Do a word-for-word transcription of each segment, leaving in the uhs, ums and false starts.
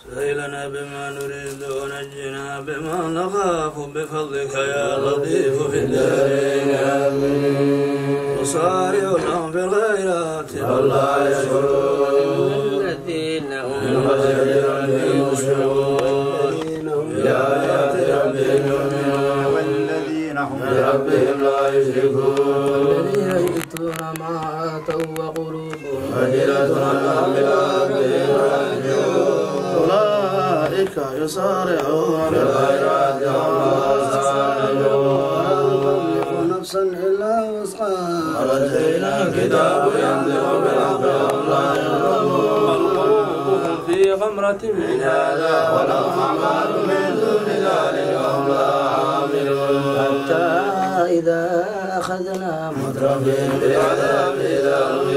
سهلنا بما نريد ونجنا بما نخاف بفضلك يا لطيف في الدارين آمين. وصارع لهم في الخيرات والله يشكرون الذين هم بخير مشفقون بآيات ربهم يؤمنون والذين هم بربهم لا يشركون الذين يؤتون ما آتوا وقلوبهم وجلة أنهم بربهم راجعون أولئك يسارعون بالخيرات وهم سابقون لا نفسا إلا وسعها ولدينا كتاب ينطق بالحق وهم لا يظلمون قلوبهم في غمرة من هذا ولهم أعمال من دون ذلك وهم لا عاملون حتى إذا أخذنا مترفين بالعذاب إذا هم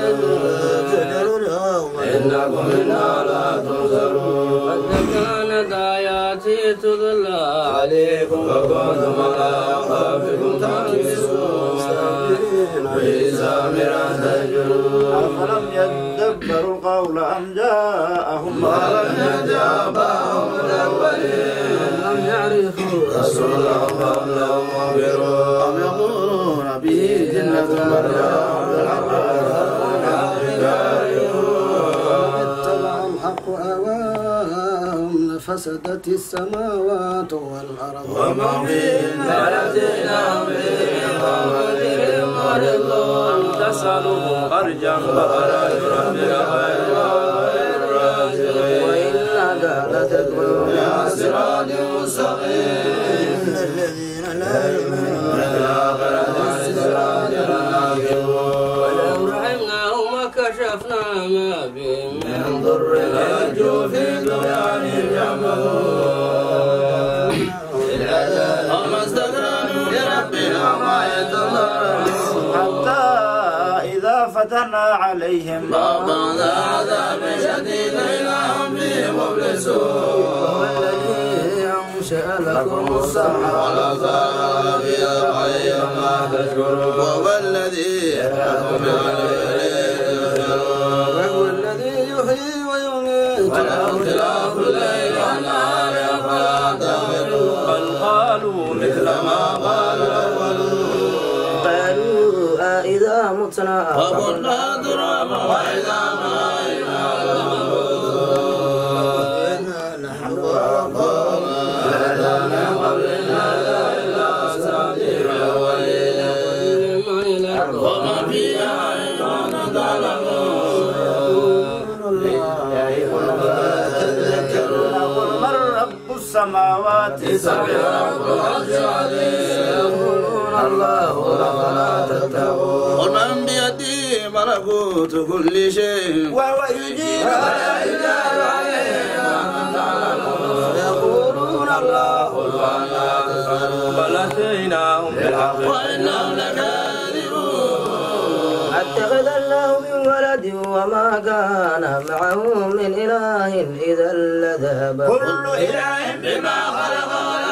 يجرون إنكم منا لا تنصرون قد كانت آياتي تتلى عليكم وكنتم على أعقابكم تنكسون بسامرا تجرون أفلم يدبروا القول أم جاءهم ما لم يأت آباءهم الأولين لم يعرفوا رسولهم فهم لهم منكرون أم يقولون به جنة مرجع بالحق فسدت السماوات والأرض وما فيهن لنجيناهم بهم وغيرهم ورضوان تسألهم أرجا فأراد ربك خير الرازقين وإنك لتدعو إلى صراط مستقيم الذين لا يؤمنون بالآخرة عن صراط راكبون ولو رحمناهم وكشفنا ما بهم من ضر لجوا في طغيانهم يعمهون وما استكبروا لربنا ما يتضرعون حتى إذا فتحنا عليهم بابا عذاب شديد إذا هم فيه مبلسون والذي أنشأ لكم السمع والأبصار بالخير ما تشكرون وهو الذي يراكم وهو الذي يحيي ويميت وله اختلاف الليل والنهار أفلا تعقلون بل قالوا مثل ما قال الأولون قالوا أإذا متنا وكنا ترابا وإذا مائنا لمبعوثون نحن أقوم لا من قبل هذا إلا أساطير الأولين وما فيها إلا تعلمون السماوات سبع رب العرش عظيم يقولون الله لا تتقون قل من بيده ملكوت كل شيء وهو يجيب ولا يجار عليه ما تعلمون يقولون الله قل ولا تسألون بل أتيناهم بالحق وإنهم لكاذبون اتخذ الله من ولد وما كان معه من إله إذا لذهب كل إله بما خلق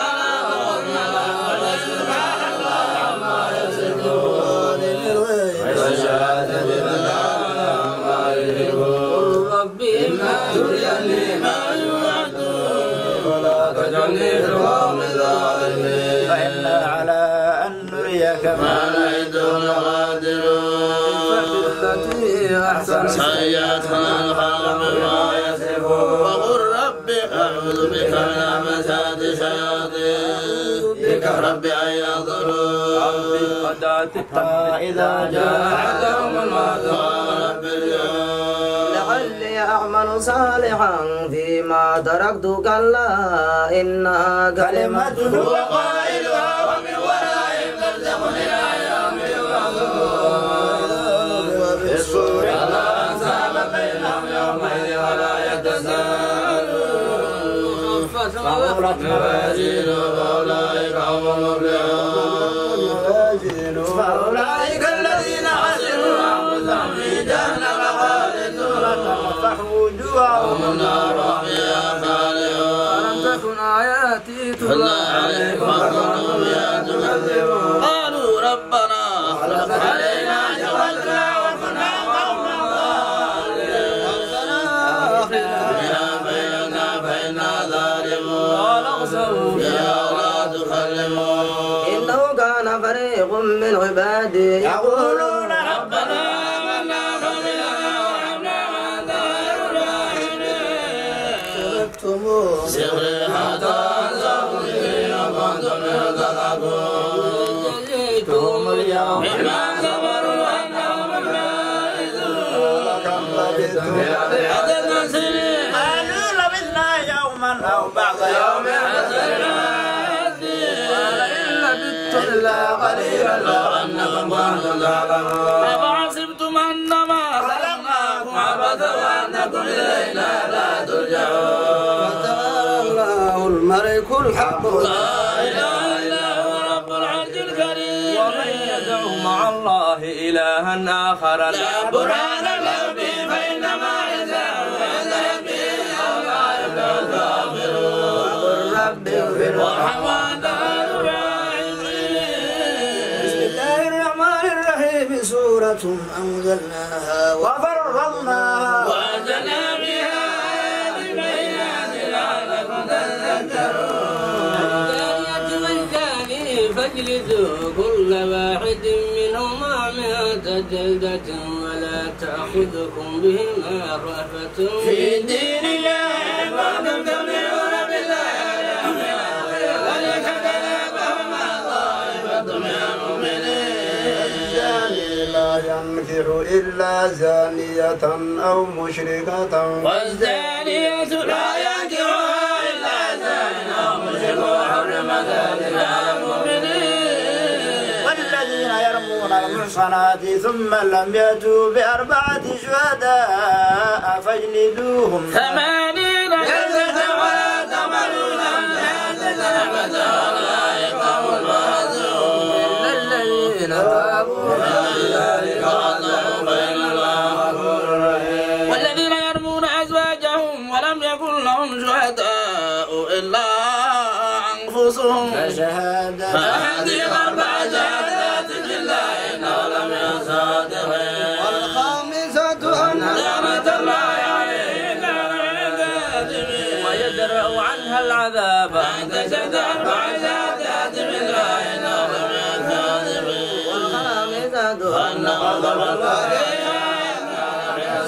ولا سبحان الله عما يصفون والشهادة بما يشركون ربي إما تريني ما يوعدون ولا تجعلني في القوم الظالمين فإنا على أن نريك ما نعدهم قادرون التي أحسن سيئتنا الخلق بما يصفون وقل ربي أعوذ بك من همزات الشياطين بك ربي أن يحضرون ربي قد أتت إذا جاء أحدهم الموت رب الجود لعلي أعمل صالحا فيما تركت كلا إنها كلمة هو قائلها ومن ورائهم برزخ إلى يوم يبعثون الصور لا أنساب بينهم يومئذ ولا يتساءلون موازين فأولئك هم المفلحون فأولئك الذين خسروا أنفسهم في جهنم خالدون تلفح وجوههم النار فيها خالدون ألم تكن آياتي تتلى عليكم فكنتم بها تكذبون قالوا ربنا أغلق علينا شقوتنا وكنا قوما ضالين ربنا آخرنا بنا بيننا من عبادي يقولون ربنا آمنا فاغفر لنا وارحمنا وأنت خير الراحمين شركتم سري حتى أنزلني وكنتم تضحكون جزيتم اليوم مما صبروا أنهم الفائزون كم لبثتم عدد سنين قالوا لبثنا يوما أو بعض يوم إلا قليلا لو أنكم كنتم تعلمون أفحسبتم أنما خلقناكم عبثا وأنكم إلينا لا ترجعون فتعالى الله الملك الحق لا إله إلا هو رب العرش الكريم ومن يدعو مع الله إلها آخر لا برهان له به فإنما يدعو إلى ربه ولا يفلح الكافرون وقل رب اغفر وارحم وأنت خير الراحمين بسم الله الرحمن الرحيم سورة أنزلناها وفرضناها وأنزلنا بها آيات بينات لعلكم تذكرون الثانية والثاني فاجلدوا كل واحد منهما مئة جلدة ولا تأخذكم بهما رأفة في دين الله كنتم تؤمنون بالله واليوم الآخر وليتبلغهما طائفة من المؤمنين الزاني لا ينكح إلا زانية أو مشركة والزانية لا ينكحها إلا زان أو مشرك وحرم ذلك على المؤمنين والذين يرمون المحصنات ثم لم يأتوا بأربعة شهداء فاجلدوهم ثمانين جلدة ولا تملون جلدة أبدا أولئك هم الفاسقون إلا الذين تابوا ذلك وأصلحوا فإن الله غفور رحيم والذين يرمون أزواجهم ولم يكن لهم شهداء إلا أنفسهم فشهادة فأحدهم أربع شهادات بالله إنه لمن الصادقين والخامسة أن لعنة الله عليه إن كان من الكاذبين ويدرأ عنها العذاب فاحتشد أربع شهادات بالله إنه لمن الكاذبين والخامسة أن غضب الله إن كان من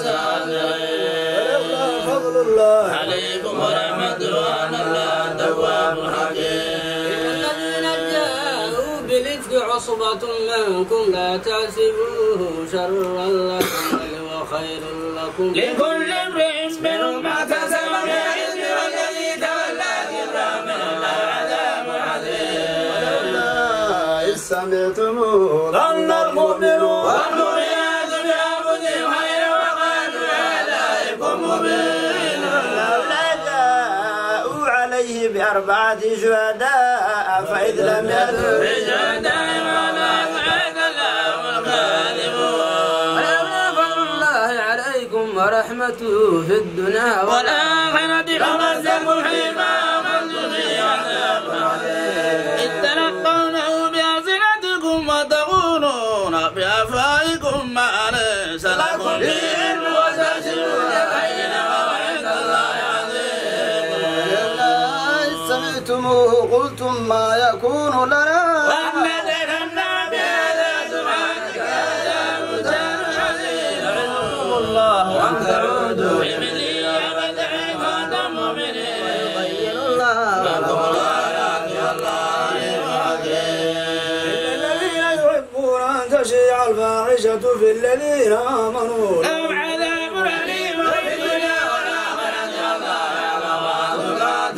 الصادقين فضل الله عليكم ورحمته وأن الله تواب حكيم الذين جاءوا بالإفك عصبة منكم لا تحسبوه شرا لكم بل هو خير لكم لكل امرئ منهم ما كسب من الإثم والذي تولى كبرا من الله عذاب عظيم ولولا إذ سمعتموه ظن المؤمنون والمؤمنات بأنفسهم خيرا وقالوا عليكم مبين لولا جاءوا عليه بأربعة شهداء فإذ لم يأتوا بشهداء أولئك لهم الكاذبون ولولا فضل الله عليكم ورحمته في الدنيا والآخرة لمسكم فيما أخذتم فيه عذاب عظيم إذ تلقونه بألسنتكم وتقولون بأفواهكم ما ليس لكم به علم وتحسبون بينا وعند الله عظيم ولولا إذ سمعتموه قلتم ما يكون لنا وأن تكلمنا بهذا سبحانك يا بهتان عظيم يعظكم الله وأن تعودوا لمثله أبدا إن كنتم مؤمنين يبين الله لكم الآيات والله حكيم الذين يحبون أن تشيع الفاحشة في الذين آمنوا لهم عذاب أليم في الدنيا والآخرة والله يعلم وأنتم لا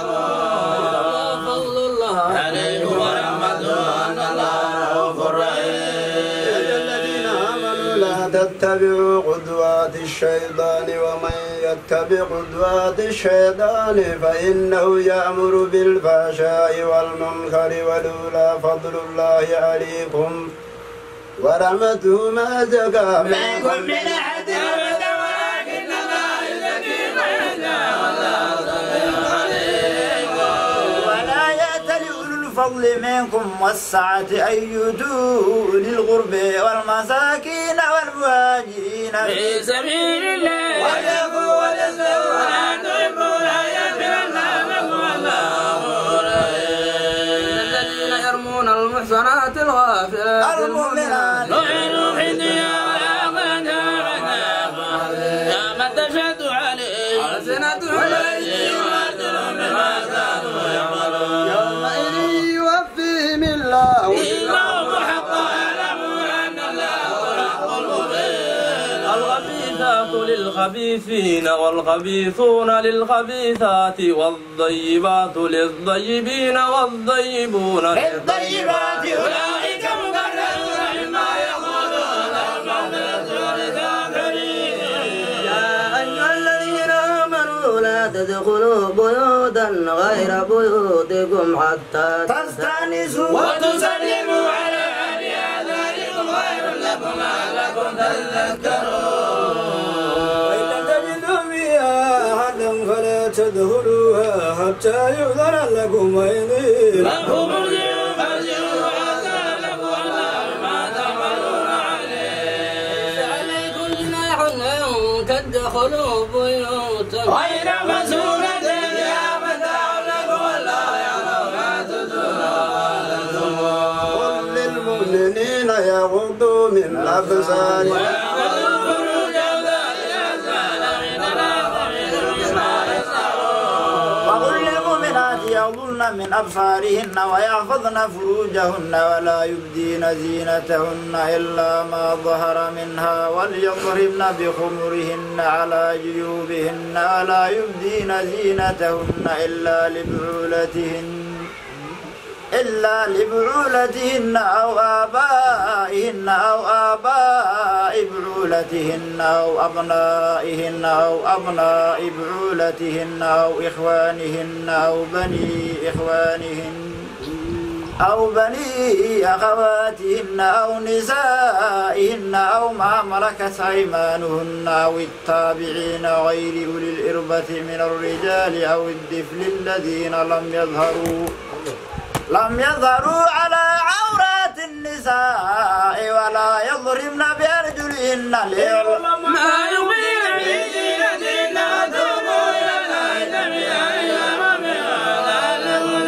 تعلمون فضل الله عليكم ورحمته أن الله رؤوف رحيم الذين آمنوا لا تتبعوا خطوات الشيطان ومن يتبع خطوات الشيطان فإنه يأمر بالفحشاء والمنكر ولولا فضل الله عليكم ورحمته ما زكى منكم من أحد أبدا ولكن الله يزكي من يشاء والله سميع عليم ولا يأتل أولو الفضل منكم والسعة أن يؤتوا للقرب والمساكين والمهاجرين في سبيل الله وليكوا وليسلموا ولا تحبون أن يغفر الله لكم والله غفور رحيم الذين يرمون المحصنات المحصنات الغافلات المؤمنات نعين في الدنيا والآخرة يا من تشهد عليه ألسنة عليه وأرجلهم بما كانوا يعملون يومئذ يوفيهم الله إنهم حقا يعلمون أن الله هو الحق المبين الخبيثات للخبيثين والخبيثون للخبيثات والطيبات للطيبين والطيبون للطيبات أولئك مبررون مما يقولون المغفرة وللكافرين يا أيها الذين آمنوا لا تدخلوا بيوتا غير بيوتكم حتى تستأنسوا وتسلموا على أهلها ذلكم خير لكم لعلكم تذكرون وإن لم تجدوا فيها أحدا فلا تدخلوها حتى يؤذن لكم وإذن لكم ارجعوا فارجعوا وعسى لكم الله بما تعملون عليه عليكم جناح أن تدخلوا بيوتا غير مسؤولة فيها متاع لكم والله يعلم ما تدرون قل للمؤمنين يغضوا من أبصارهم وقل للمؤمنات يغضن من أبصارهن ويحفظن فروجهن ولا يبدين زينتهن إلا ما ظهر منها وليضربن بخمرهن على جيوبهن ولا يبدين زينتهن إلا لبعولتهن إلا لبعولتهن أو آبائهن أو آباء بعولتهن أو أبنائهن أو أبناء بعولتهن أو إخوانهن أو بني إخوانهن أو بني أخواتهن أو نسائهن أو ما ملكت أيمانهن أو التابعين غير أولي الإربة من الرجال أو الطفل الذين لم يظهروا لم يظهروا على عورات النساء ولا يضربن بأرجلهن ليعلم ما يبين من زينتهن وتوبوا إلى الله جميعا أيها لعلكم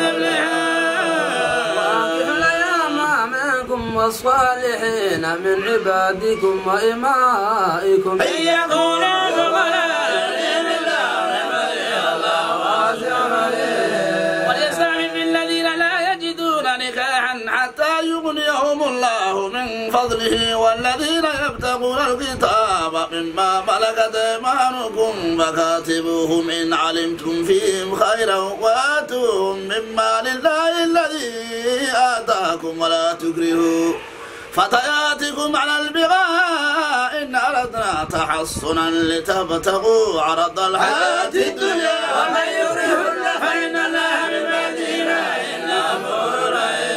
تفلحون وأنكحوا الأيام منكم والصالحين من عبادكم وإمائكم إن يكونوا فقراء يغنيهم الله من فضله الله واسع عليم وليستعفف الذين لا يجدون نكاحا حتى يغنيهم الله من فضله والذين يبتغون الكتاب مما ملكت أيمانكم فكاتبوهم إن علمتم فيهم خيرا وآتوهم مما لله الذي آتاكم ولا تكرهوا فتياتكم على البغاء إن أردنا تحصنا لتبتغوا عرض الحياة الدنيا ومن يكرهن فإن الله من بعدهما إلا غفور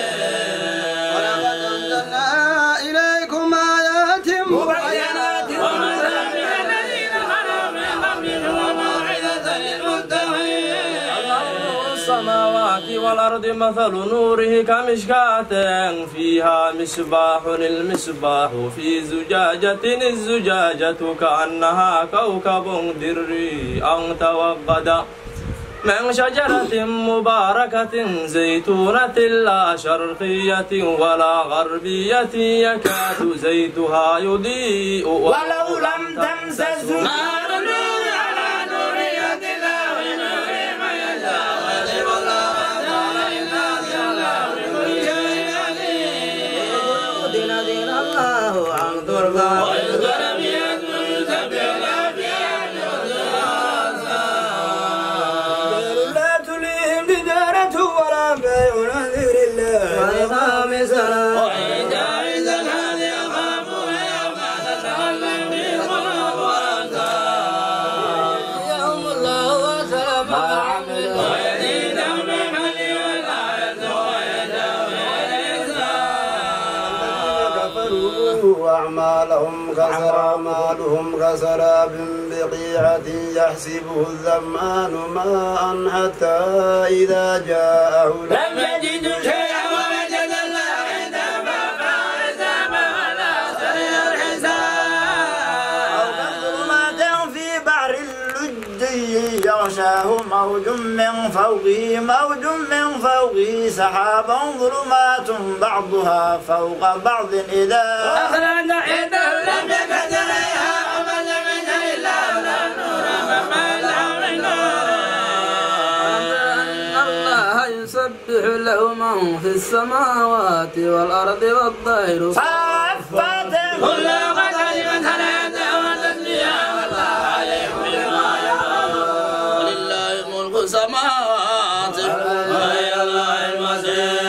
ولقد أنزلنا إليكم آيات مبينات ومثل الذين خلوا من قبلكم وموعظة للمتقين السماوات والأرض مثل نوره كمشكاة فيها مصباح المصباح في زجاجة الزجاجة كأنها كوكب دري أن توقد من شجرة مباركة زيتونة لا شرقية ولا غربية يكاد زيتها يضيء ولو لم تمسسه نار نور على نور يهدي الله نور من يشاء ويضرب الله الأمثال للناس والله بكل شيء عليم دين دين الله عن ضربان ويذكر بأنه يسبح له بأهل لا تليهم تجارة ولا بيع عن ذكر الله وإقام الصلاة وإيتاء الزكاة يخافون يوما تتقلب فيه القلوب والأبصار يوم الله وسلم ما عملوا ويزيدهم بالحل والآية ويدعو إلى الإسلام كفروا أعمالهم كسرابهم كسراب بقيعة يحسبه الظمآن ماء حتى إذا جاءه لم يجدوا شيئا ووجد الله عنده فأعطاه حسابه ولا سريع الحساب أو كظلمات في بحر اللجي يغشاه موج موج من فوقه موج من فوقه سحاب ظلمات بعضها فوق بعض إذا أخرج يده لم يكد إليها ومن لم يجد إلا نور فما أن الله يسبح له من في السماوات والأرض والطير صافات كل قدر من هلاته وتسبيحه والله عليم بما يفعلون ولله ملك السماوات وإلى الله المصير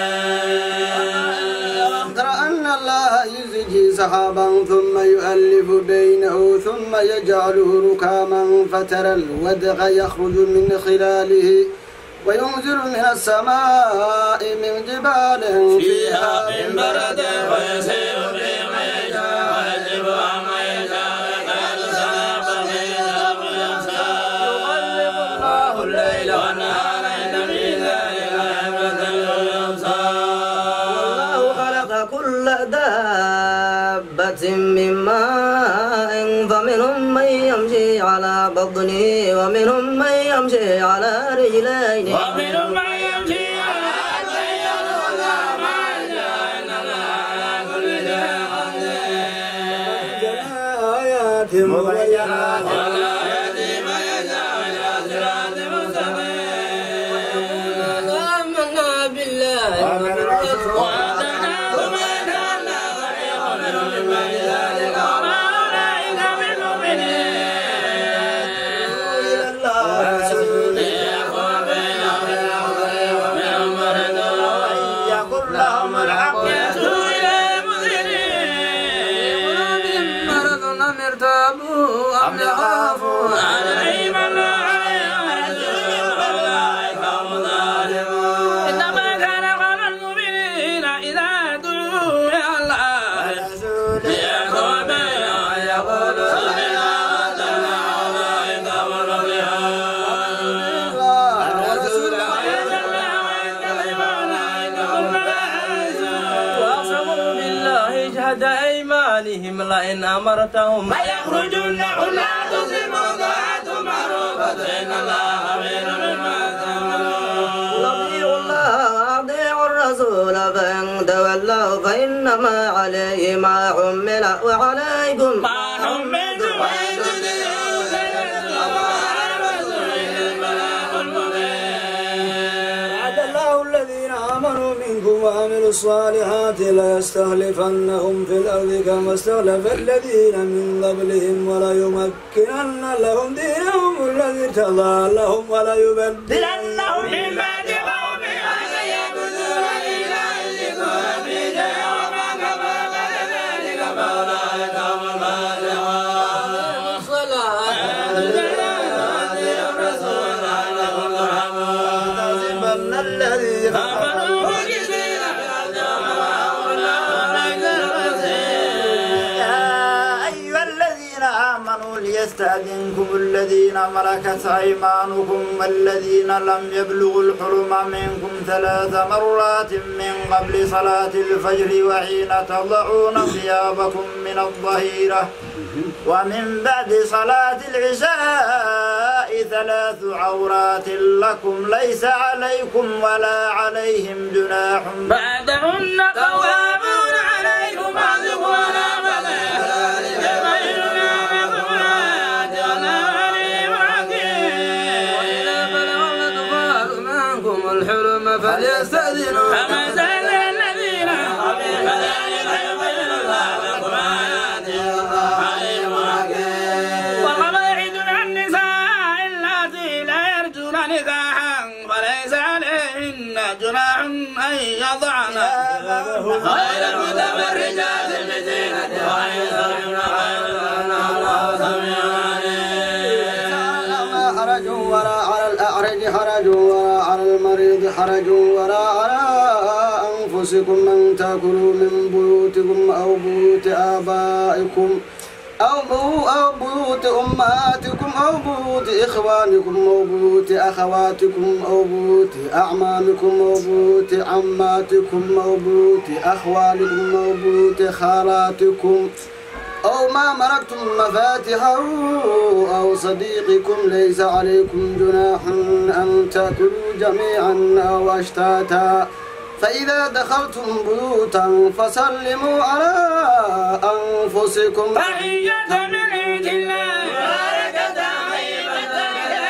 ترى أن الله يزجي سحابا ثم يؤلف بينه ثم يجعله ركاما فترى الودق يخرج من خلاله وينزل من السماء من جبال فيها من برد ويسير بما يشاء ويجب عما يشاء ويكاد سحابا يذهب يمسى يقلب الله الليل والنهار إن في ذلك لعبرة للأبصار والله خلق كل دابة من ماء فمنهم من يمشي على بطنه ومنهم من يمشي على رجلين ومنهم من يمشي على أربعين ولا ما جاء إن الله على كل شيء قدير آيات مبينات ولا يهدي من يشاء إلى صراط مستقيم آمنا بالله وبالرسول وآتيناهم ما جعلنا فريقا منهم من بعد ذلك وما أولئك بالمؤمنين إلى الله ليحكم بينهم بالعدل ومنهم مرض يقول لهم الحق يأتوا إلى مذنبين مرض أم ارتابوا أم يخافون عليهم الله عليهم يحزنون أولئك هم الظالمون إنما كان قول المؤمنين إذا دعوا إلى الله ليحكم بينهم أن يقولوا سمعنا وأطعنا أولئك هم المفلحون الرسول وأقسموا بالله جهد أيمانهم لئن أمرتهم ليخرجن قل لا تصبوا طاعة معروفة إن الله خبير بما تعملون أطيعوا الله وأطيعوا الرسول فإن تولوا فإنما عليه ما حمل وعليكم ما حملتم وإن تطيعوا سيجزيكم وعلى الرسول البلاغ المبين وعد الله الذين آمنوا منكم وعملوا الصالحات ليستخلفنهم في الأرض كما استخلف الذين من قبلهم وليمكنن لهم دينهم الذي ارتضى لهم وليبدلنهم من بعد قومهم أن يعبدون إلا يشركون به شيئا وما كفر بعد ذلك فأولئك هم الفاسقون الرسول لعلكم ترحمون تحسبن الذين كفروا مجرمين يا أيها الذين آمنوا ليستأذنكم الذين ملكت أيمانكم والذين لم يبلغوا الحلم منكم ثلاث مرات من قبل صلاة الفجر وحين تضعون ثيابكم من الظهيرة ومن بعد صلاة العشاء ثلاث عورات لكم ليس عليكم ولا عليهم جناح بعدهن قوامون عليكم بعضكم على بعض ذلك خير لكم آيات والله عليم حكيم وإذا بلغ الأطفال منكم الحلم فليستأذنوا كما استأذن الذين من قبلهم كذلك يبين الله لكم آياته والله عليم حكيم وقواعد النساء اللاتي لا يرجون نكاحا فليس عليهن جناح أن يضعن غير المتبرجات بزينة وأن يستغفرن خيرا الله سميع عليم حرج ولا على الأعرج حرج ولا على المريض حرج ولا على أنفسكم أن تأكلوا من بيوتكم أو بيوت آبائكم أو بيو أو بيوت أمهاتكم أو بيوت إخوانكم أو بيوت أخواتكم أو بيوت أعمامكم أو بيوت عماتكم أو بيوت أخوالكم أو بيوت خالاتكم أو ما ملكتم مفاتحه أو صديقكم ليس عليكم جناح أن تأكلوا جميعا أو أشتاتا فإذا دخلتم بيوتا فسلموا على أنفسكم تحية من عند الله مباركة طيبة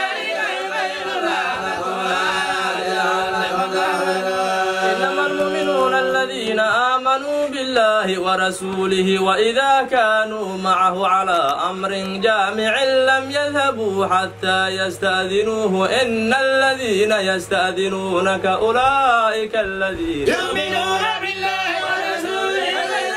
إنما المؤمنون الذين آمنوا بالله ورسوله وإذا كانوا معه على أمر جامع لم يذهبوا حتى يستأذنوه إن الذين يستأذنونك أولئك الذين يؤمنون بالله ورسوله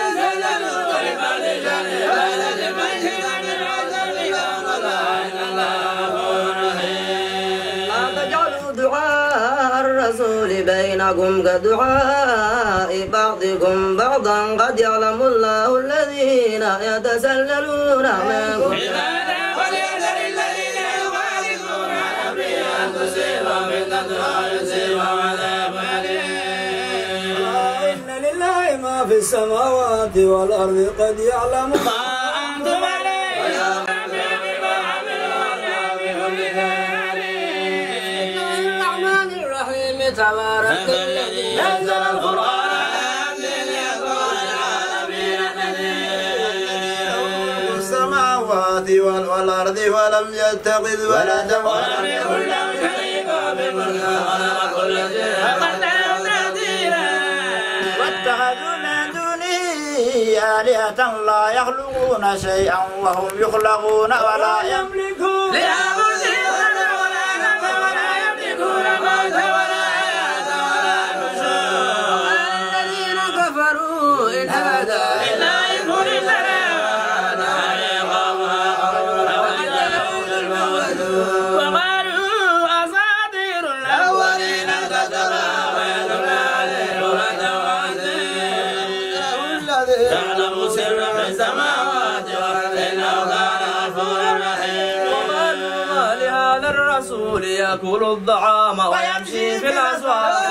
لا تجعلوا دعاء الرسول بينكم كدعاء بعضكم بعضا قد يعلم الله الذين يتسللون منكم وليحذر الذين يخالفون عن أمره أن تصيبهم فتنة أو يصيبهم عذاب أليم. إن لله ما في السماوات والأرض قد يعلم ما أنتم عليه بما عملوا بكل خير. الرحمن الرحيم تبارك الذي نزل القرآن على عبده ليكون للعالمين نذيرا. السماوات والأرض ولم يتخذ ولدا ولم يكن له شريك في الملك وخلق كل شيء فقدره تقديرا. واتخذوا من دونه آلهة لا يخلقون شيئا وهم يخلقون ولا يملكون لأنفسهم ولا نفع ولا يملكون موت ولا حياة ولا نشور. الذين كفروا إن هذا إلا يكون لنا وقالوا أساطير الأولين اكتتبها ويتلى عليه وتوعده يعلم سر في السماوات والأرض إنه كان غفورا رحيما. وقالوا ما لهذا الرسول يأكل الطعام ويمشي في الأسواق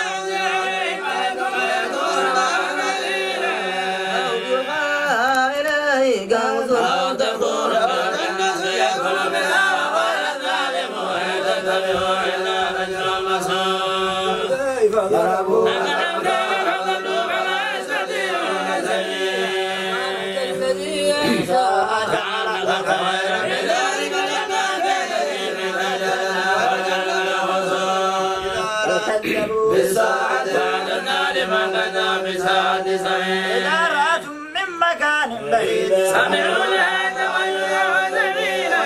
يلقى إليه كنز أو تكون الناس يأكل منها وقال الظالمون يتبعون إلا نجر المسؤول. كيف ضربوا أنهم كانوا يضلوا فلا يستطيعون سبيلا. الذي ينشأ جعل لك خيرا من ذلك جنات تجري من تحتها وجنة وزروع بالساعة وأعتدنا لمن كذب بساعة سعيد. إذا رأتم من مكان بعيد سمعوا لها تغيرا وسبيلا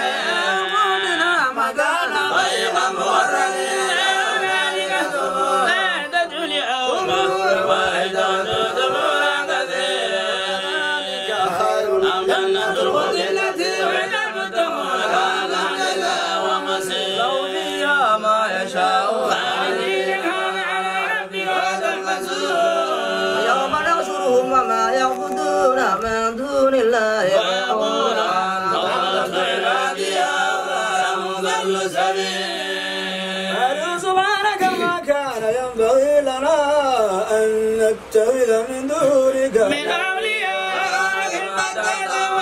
مكانا ضيقا مغرقين ذلك ثبورا لا تدعوا لأمة واحدة ثبورا كثيرا أم جنة الخلد التي وعد المتقون كانت لله ومصير لو فيها ما يشاءون خالدين كان على ربك وعدا مسؤول. يوم نحشرهم وما يعبدون من دون الله ويقول أنت ضللت عبادي يا مضل سبيل. قالوا سبحانك ما كان ينبغي لنا أن نتخذ من دونك من أولياء لكن متعتهم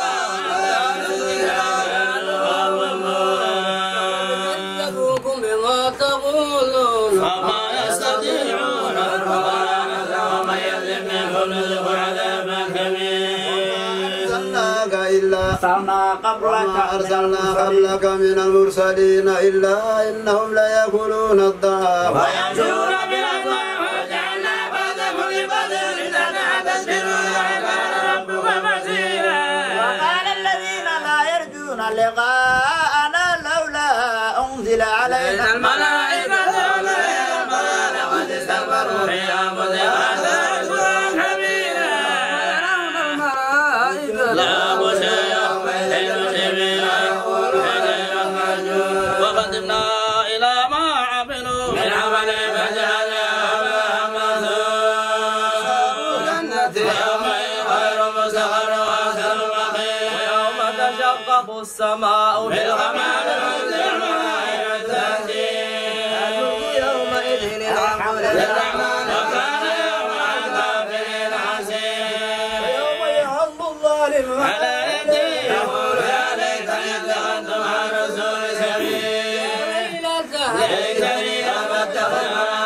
يكذبوكم بما تقولون وما يستطيعون القرآن ومن يظلم منهم نذقه عذابا كبيرا. أرسلناك إلا أرسلنا قبلك ما أرسلنا قبلك من المرسلين إلا إنهم ليأكلون الطعام ويمشون بالأسواق وجعلنا بعضكم لبعض فتنة تصبرون وكان ربك بصيرا. وقال الذين لا يرجون لقاءنا لولا أنزل علينا الملائكة ولا لقد استكبروا في أنفسهم أستكبرا كبيرا. لا بشر يومئذ للمجرمين وقدمنا إلى ما عملوا من عمل فجعلناه منثورا. يومئذ خير مستقر وأحسن مقيما. يوم تشقق السماء بالغمام والمنذر الملائكة تأتي يومئذ الحق للرحمن وكان يوم عند الكافرين عسير. يوم يعض الظالم ليتني لم اتخذ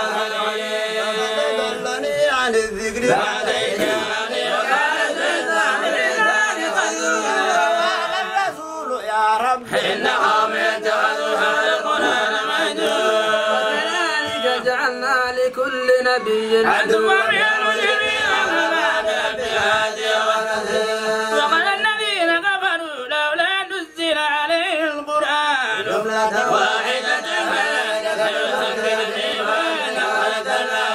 ضلني عن الذكر بعدين الرسول يا رب إنهم يتخذون القرآن مهجورا وكذلك جعلنا لكل نبي عدوا من جميع الهادي والنذير وقال الذين كفروا لولا نزل عليه القرآن جملة واحدة فيذكرني وإن أردت لا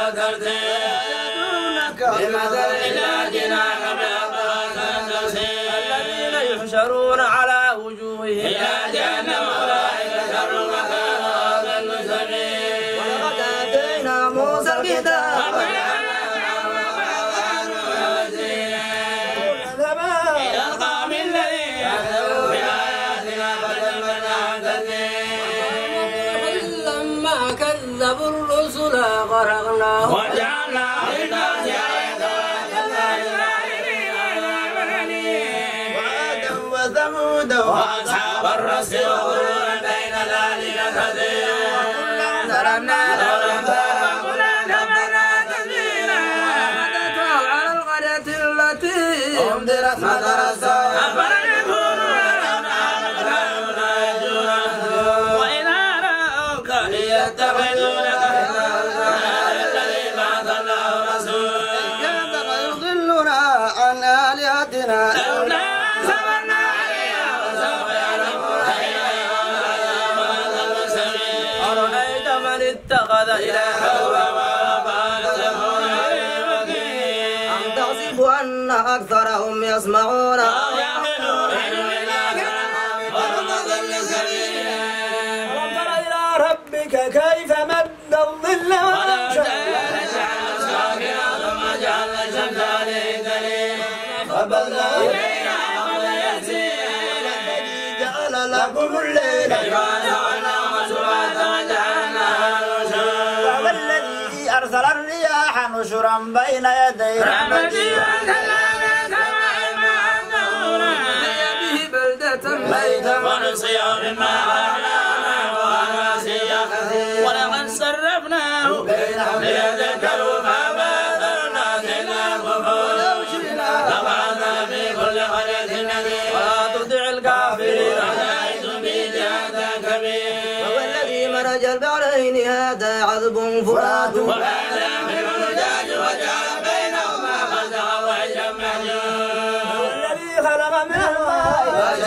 ترتيب بمثل إذا جناك بأقوات التفسير الذين يحشرون على وجوههم إلى جهنم أولئك شر مكان وأضل سبيل ولقد آتينا موسى الكتاب إلى القوم الذين كذبوا بآياتنا فدمرناهم تدميرا لما كذبوا الرسل غرقناهم وجعلنا للناس آية وعادا وثمود وأصحاب الرس وقرونا بين ذلك كثيرا ضربنا وكلا دمرنا تدميرا على القرية التي أمطرت مطر السوء أفلم يكونوا يرونها لا يرجون وإذا رأوك ليتخذونك الذي بعث الله رسولا يضلنا عن آلهتنا لولا صبرنا عليها وسوف يعلمون حين يرون العذاب وأضل سبيلا أرأيت من اتخذ إلهه وقال تكون عليه وكيلا أم تحسب أن أكثرهم يسمعون أو يعقلون إلا كلام وأضل سبيلا انظر إلى ربك كيف مد الظل ولو والشمس جعلنا جعلنا ساكنا ثم جعلنا الشمس عليه دليلا قبلنا إلينا قبل يسير جعل لكم الليل وجعلنا مسواتا وجعلناها نشورا وهو الذي أرسل الرياح نشرا بين يدي رحمتي وأنزلنا من السماء ماء طهورا به بلدة ميتا ونسقيه مما أحيانا وأناسيا كثيرا ولقد صرفناه بينهم ليذكروا فأبى أكثر الناس إلا الكفور فبعثنا في كل قرية نذيرا ولا تطع الكافرين وجاهد به جهادا كبيرا وهو الذي مرج البحرين هذا عذب فرات وهذا من الزجاج وجعل بينهما خزقا وعجا محجورا الذي خلق من الماء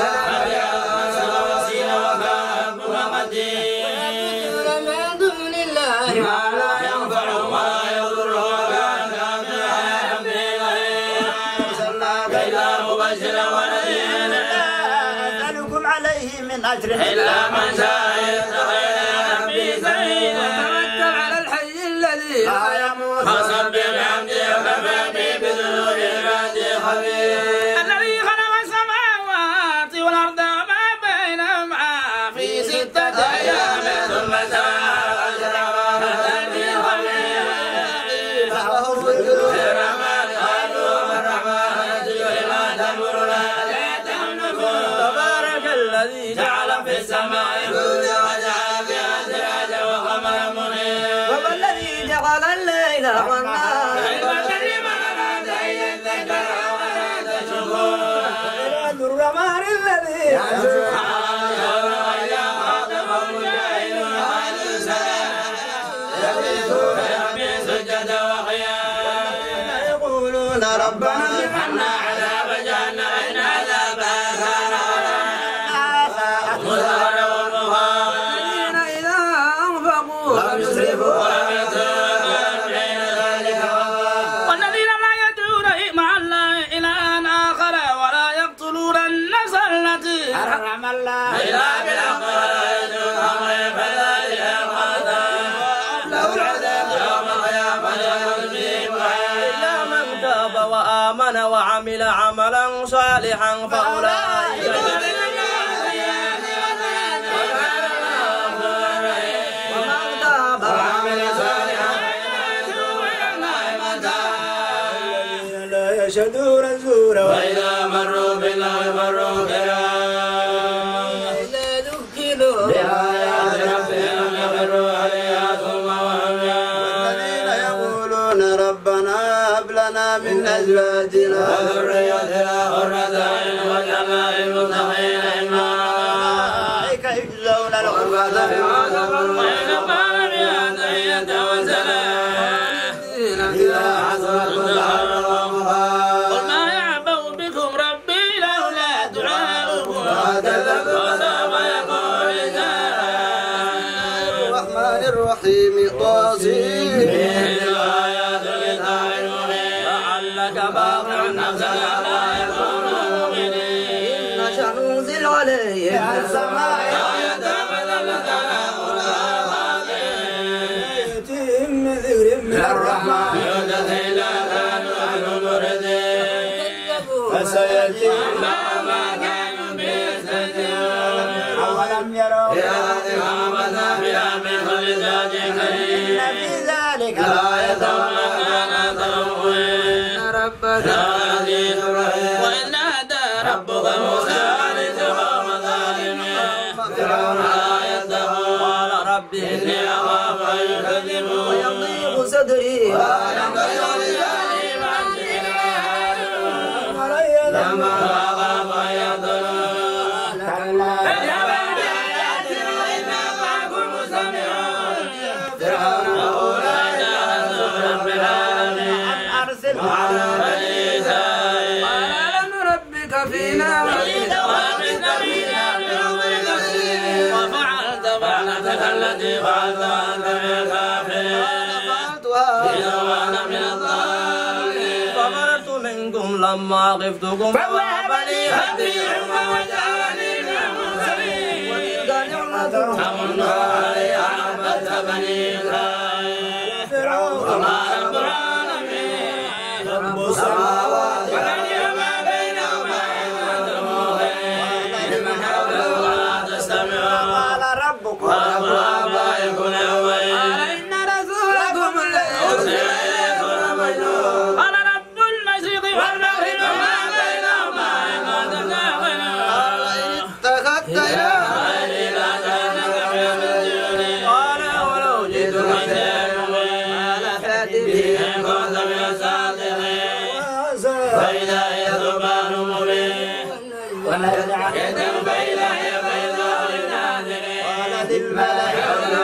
وسيلة وكان ربك قديرا من دون الله ما لا ينفع ولا يضر وكان بآيات ربه ظهيرا أرسلناك إلا مبشرا ونذيرا أسألكم عليه من أجر إلا من شاء يتخذ إلى ربه سبيلا توكل على الحي الذي لا يموت فصبح بحمده وكفى به بذنوب عباده خبيرا الذي خلق السماوات والأرض وما بينهما في ستة أيام ثم استوى على العرش وكفى به خبيرا وهو القلوب الرحمن قالوا الرحمن يسجد لما تأمرنا لا تملكون تبارك الذي جعل في السماء بروجا وجعل فيها سراجا وقمرا منيرا وهو الذي جعل الليل والنهار والذي ملك أن يذكر ولا تشكر الرحمن الذي يقولون ربنا عنا عذاب جهنم إن عذابها كان غراما الذين إذا أنفقوا لم يسرفوا ولم يتركوا بين ذلك وما والذين لا يدعون مع الله إلها آخر ولا يقتلون النفس التي حرم الله إلا بالحق ولا يجوز أمر فذلك القدر له العذاب يوم القيامة يخرج به إلا من تاب وآمن وعمل عملا صالحا فأولئك ومن تاب وعمل صالحا لا يشهدون الزور وإذا مروا باللغو مروا كراما إذا ذكروا بآيات ربهم يخرون أزواجنا وذريتنا قرة أعين واجعلنا للمتقين إماما يجزون الغرفة بما صبروا وقال بها تحية وسلام إذا حصلت الحرم قل ما يعبأ بكم ربي لولا دعاؤكم وسوف يكون لسانا الرحمن الرحيم طاسين آيات الكتاب المبين لعلك باقع نفسك لا يكونوا مؤمنين نشأ ننزل عليهم من السماء من الرحمن يوجد إلى كانوا أهل مردين فسيأتيهم ما كانوا بيستهزئون أولم يروا إلى إقامة بها من كل زوج كريم إن في ذلك لآية ومن كان تنوين إن ربك عزيز رحيم وإذ نادى ربك موسى أن اتقوا مظالمين فرعون لا يتقون قال رب إني أخاف أن يكذبون ويضيق صدري لما أخاف أن يضلون فاذهبا بآياتنا إنا معكم مستمعون فرعون يقول آمنت برب العالمين أرسل معنا بني إسرائيل قال نربك فينا وليدا ولبثت فينا من عمرك سنين وفعلت فعلتك التي فعلت أنت من الكافرين إذا وأنا من الضالين ففررت منكم لما خفتكم فوهب لي ربي حكما وجعلني من المرسلين وتلك نعمة تمنها علي أن عبدت بني إسرائيل فرعون وما رب العالمين رب السماوات والأرض وما بينهما إن كنتم موقنين لمن حوله ولا تستمعون قال ربكم ورب آبائكم الأولين إن رسولكم الذي أرسل إليكم لمجنون قال رب المشرق والمغرب وما بينهما إن كنتم تعقلون قال إن اتخذت إلها غيري لأجعلنك من دوني قال ولو جئتك بشيء مبين قال فأت به إن كنت من الصادقين فإذا هي ثعبان مبين يدعو فإذا هي بيضاء للناظرين قال للملأ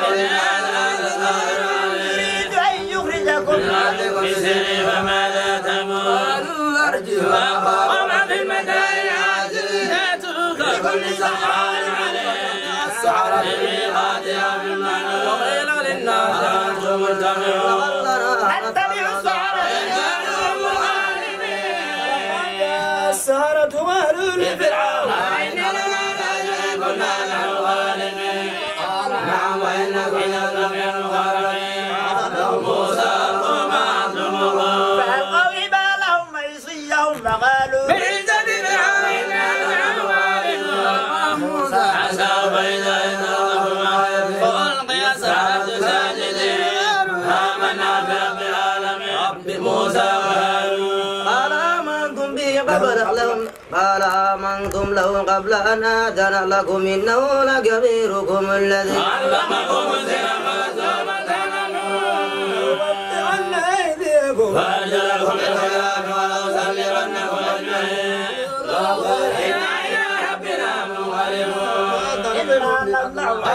يريد أن يخرجكم من أرضكم بسحره فماذا تأمرون قالوا أرجه وما في المدائن عاجل يأتوك بكل سحار عليم السحرة بميقات يوم معلوم وقيل للناس أنتم مجتمعون اتبعوا السحرة إن كانوا مغالبين السحرة مهلوا لفرعون إننا لا كنا نحن الغالبين قال نعم وإنكم لمن المغرقين قال موسى ألقوا ما أنتم ملقون فألقوا حبالهم وعصيهم فقالوا بعزة فرعون إنا نحن الغالبون موسى عسى فإذا انطلقوا فألقي السحرة ساجدين آمنا برب العالمين رب موسى وهارون قال آمنتم به قبل لهم قال آمنتم له قبل أن آذن لكم إنه لكبيركم الذي علمكم السحر فلسوف تعلمون لأقطعن أيديكم وأرجلكم بالخلاف ولأصلبنكم أجمعين إنا إلى ربنا منقلبون إنا نطلع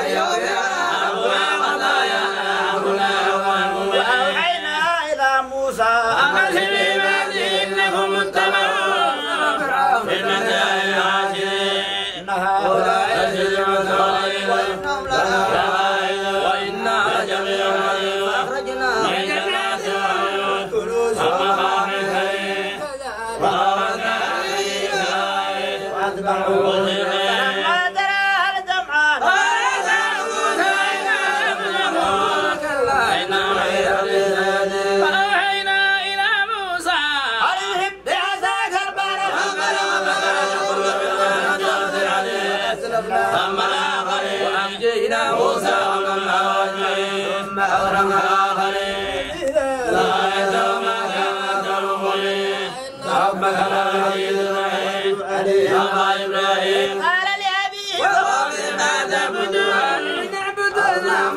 وأوحينا إلى موسى أن أسر بعبادي إنكم متبعون في المتاع العاجلين إن هؤلاء شجرة قليلة وإنا لجميع عليم فأخرجنا من جنات وعيون كنوز ومقام كريم وأخذنا به إسرائيل وأتبعوا مجرمين فلما ترى الجمعان قال موسى إنا لمدركون كلا إن معي ربي سيهدين فأوحينا إلى موسى أن اذهب بعصاك البحر فانفلق فكان كل فرق كالطود العظيم ثم الآخرين وأنجينا موسى ومن معه أجمعين ثم أغرقنا الآخرين ذلك وما كان أكثرهم مؤمنين ربك العزيز الرحيم يا إبراهيم قال لأبيه وقومه ما تعبدون نعبد الأصنام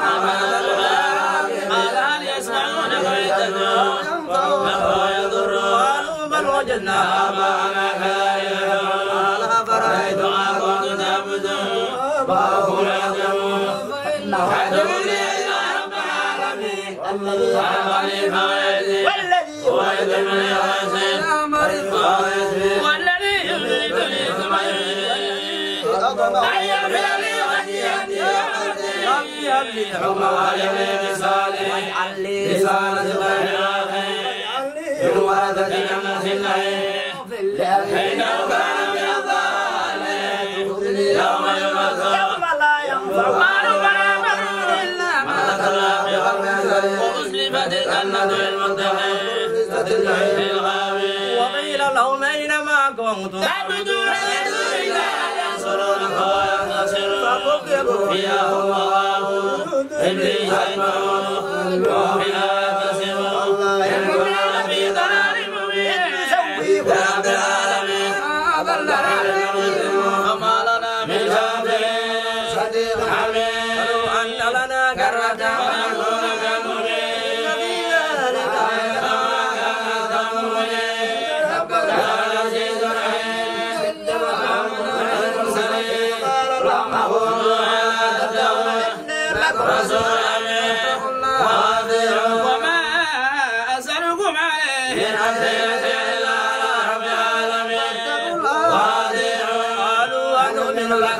قال هل يسمعونك إذ تدعون وينفعون ويضرون قالوا آباءنا كذلك فرأيت ما كنت تعبد وأقول أعلم حدثني إلى رب العالمين الذي خلقني فويدي ويدمني ويسير والذي يملكني ثم يميت أن يغفر لي خطيئتي ربي هب لي حكما وهب لي بصالح واجعل لي لسان صدق من ورثة جنة النعيم إنه كان من الظالمين يوم يوم لا ينفع مال ولا بنون إلا من أتى الله بقلب سليم وأزلفت الجنة للمتقين وقيل لهم أينما كنتم تعبدون من دون الله ينصرونكم وينتصرون فكبكبوا فيها هم وغابوا إبليس أجمعون وهم بها يختصمون إن كنا في ضلال مبين يا رب العالمين أضلنا وما لنا من شافعين صديق حميد ولو أن لنا كرة ونكون كالمبين في ذلك رسول وما أسألكم عليه من أجر إلا على رب العالمين قالوا أنؤمن لك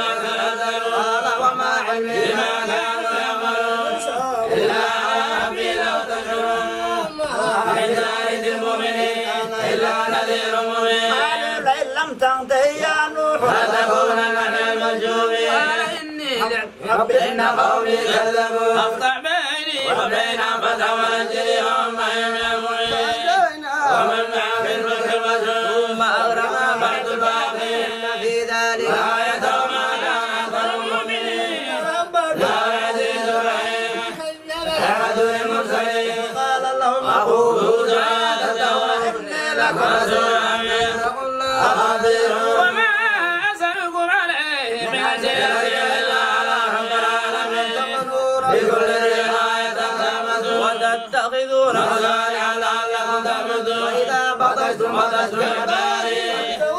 وما علمي بما كانوا يعملون إلا على ربي لو تشعرون من زائد المؤمنين إلا نذير مبين لئن لم تنته يا نوح لتكونن من المرجومين رب إن قومي كذبوا أقطع بيني وبين فتى ونجري ومن يمين ومن معه في الملك المسجون ثم أغرقنا بعد الباقين في ذلك آية وما كان أكثر المؤمنين لا عزيز رحيم أحد المرسلين قال لهم أخوه هود إني لكم رسول أمين وما أسألكم عليه من أجر وتتخذون مصالح لعلكم تعبدون وإذا بطشتم بطشتم بعبادي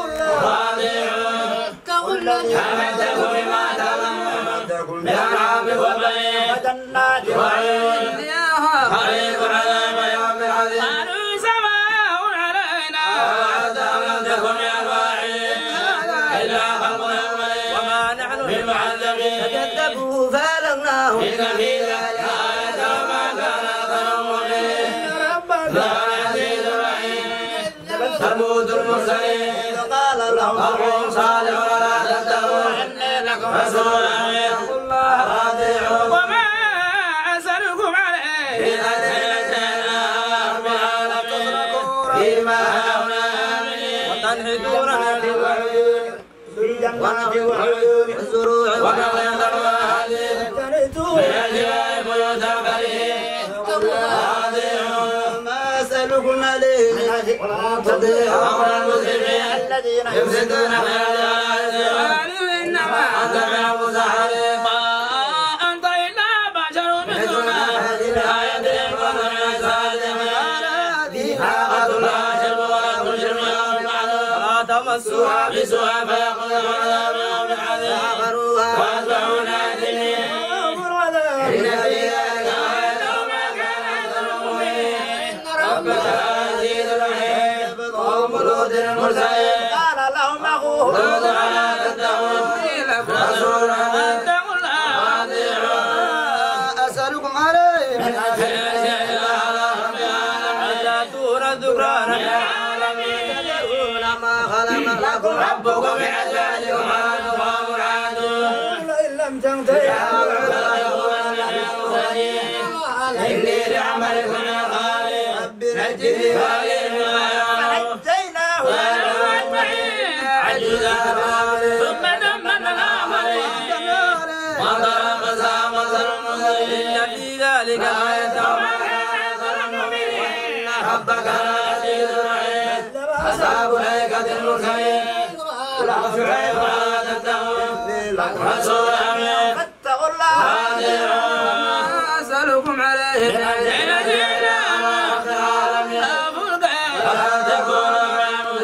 خاضعون حمدتكم بما تعلمون بأنعام وبنين وجنات وعيون حريق على بياض عظيم قالوا سواء علينا أأذنتكم يا الواعين إلا خلق يومين وما نحن بمعذبين فكذبوه فأهلكناهم إن في ذلك ثمود المرسلين قال لهم أخوهم صالح ولا تتبعوا إني لكم رسول أمين وما أسألكم عليه من أجر إلا رب العالمين فيما هاهنا آمنين وتنحتون من الوعيون في جنات وعيون الزروع ونخل وحديد من الجبال بيوتا فرحين ما أسألكم عليه من أجر تضيعون المسلمين الذين يفسدون في الأرض قالوا إنما أنت من المسحرين ما أنت إلا بشر مثلنا لا يدري من الصادقين هذه ناقة لا شرب ولا تشرب يوم معلوم لا تمسوها بسوء فيأخذكم عذاب يوم عظيم وأصبحوا نادمين إن في ذلك آية وما كان أكثر المؤمنين ربنا عزيز رحيم قوم لوط المرسلين قال لهم أخوهم لوط ألا تتقون رسول اتقوا الله وأطيعون أسألكم عليه من أجر إلا على رب العالمين تأتون الذكران من العالمين تدعون ما خلق لكم ربكم من أزواجكم وأنتم قوم عادون لئن لم تنتهوا إني لعملكم من الخالق رب نجني خالق فنجيناه أجمعين عجوزا ثم دمرنا الآخرين وضرب مسام مصر المسلمين إن في ذلك آية وما كان أكثر المؤمنين ربك العزيز الرحيم أصحاب الأيكة المرسلين لا شعيب ولا تتقون رسول أمين فاتقوا الله أسألكم عليه من أجل جئنا وقت العالمين ولا تكونوا من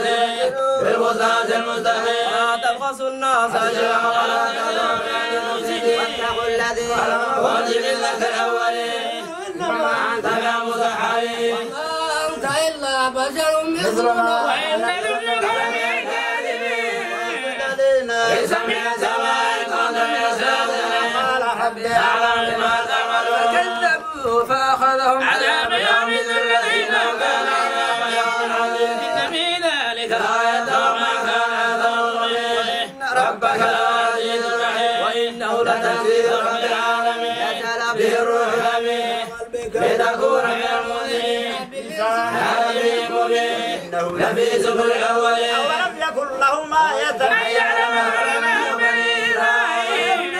الصراط المستقيم لا تبخسوا الناس أشياء ولا تدعوا واتقوا الذي خلقكم بالله الأولين إنما أنت كمسحرين وما أنت إلا بشر مثلنا وإن نجدك لمن الكاذبين ليس من السماء كنت من السابقين قال حبي أعلم بما تعملون فكذبوه فأخذهم عذاب يوم الذين كان عذاب يوم عظيم إن في ذلك آية وما كان أكثرهم ربك العزيز الرحيم وإنه لتنزيل رب العالمين نزل به الروح الأمين لتكون من المنذرين هذه مبين لفي زبر الأولين أولم يكن لهم آية أن يعلم علماء بني إسرائيل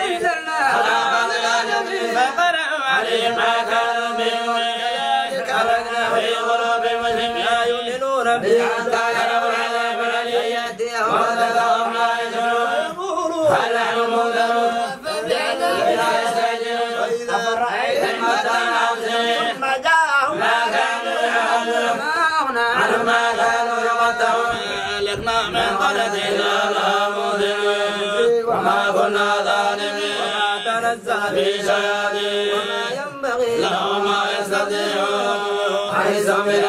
فقرأوا عليهم ما كانوا به كفرنا في قلوبهم وهم لا يؤمنون به حتى يروا العذاب الذي يأتيهم وذكرهم لا يشعرون هل نحن منذرون لا يستعجلون أفرأيت المتاع ثم جاءهم ما كانوا يعملون عنهم ما كانوا يمتعون أهلكنا من قرية إلا لها منذرون وما كنا ظالمين وما تنزل في شياطين وما ينبغي لهم ما يستطيعون حيث من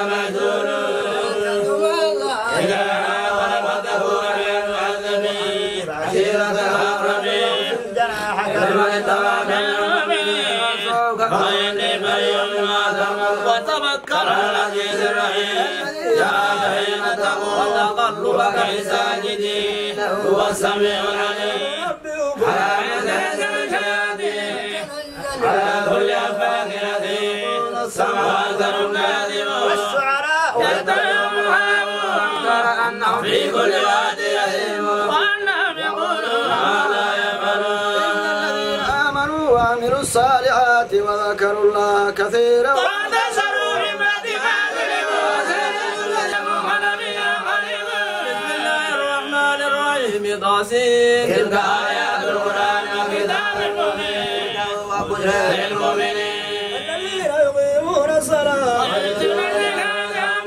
مجدون إذا ولقد تكون من المعذبين عشيرة الأقربين لمن اتبع من المؤمنين وإني بريء مما تعملون وتوكل على العزيز الرحيم يا الذين اتقوا وتقلبك في الساجدين هو السميع العليم على من الشياطين على كل أفاك أثيم السماوات كاذبون والشعراء يتبعهم كأنهم في كل واد يهيمون وأنهم يقولون ما لا يفعلون إن الذين آمنوا وعملوا الصالحات وذكروا الله كثيرا وانتشروا من بعد ما ظلموا وسلموا ونبيا قريبا بسم الله الرحمن الرحيم طاسين تلك آيات القرآن وكتاب مبين وبشرى للمؤمنين الذين يقيمون الصلاة ويؤتون الزكاة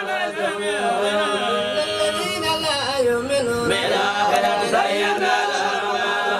الذين لا يؤمنون بالآخرة زينا لهم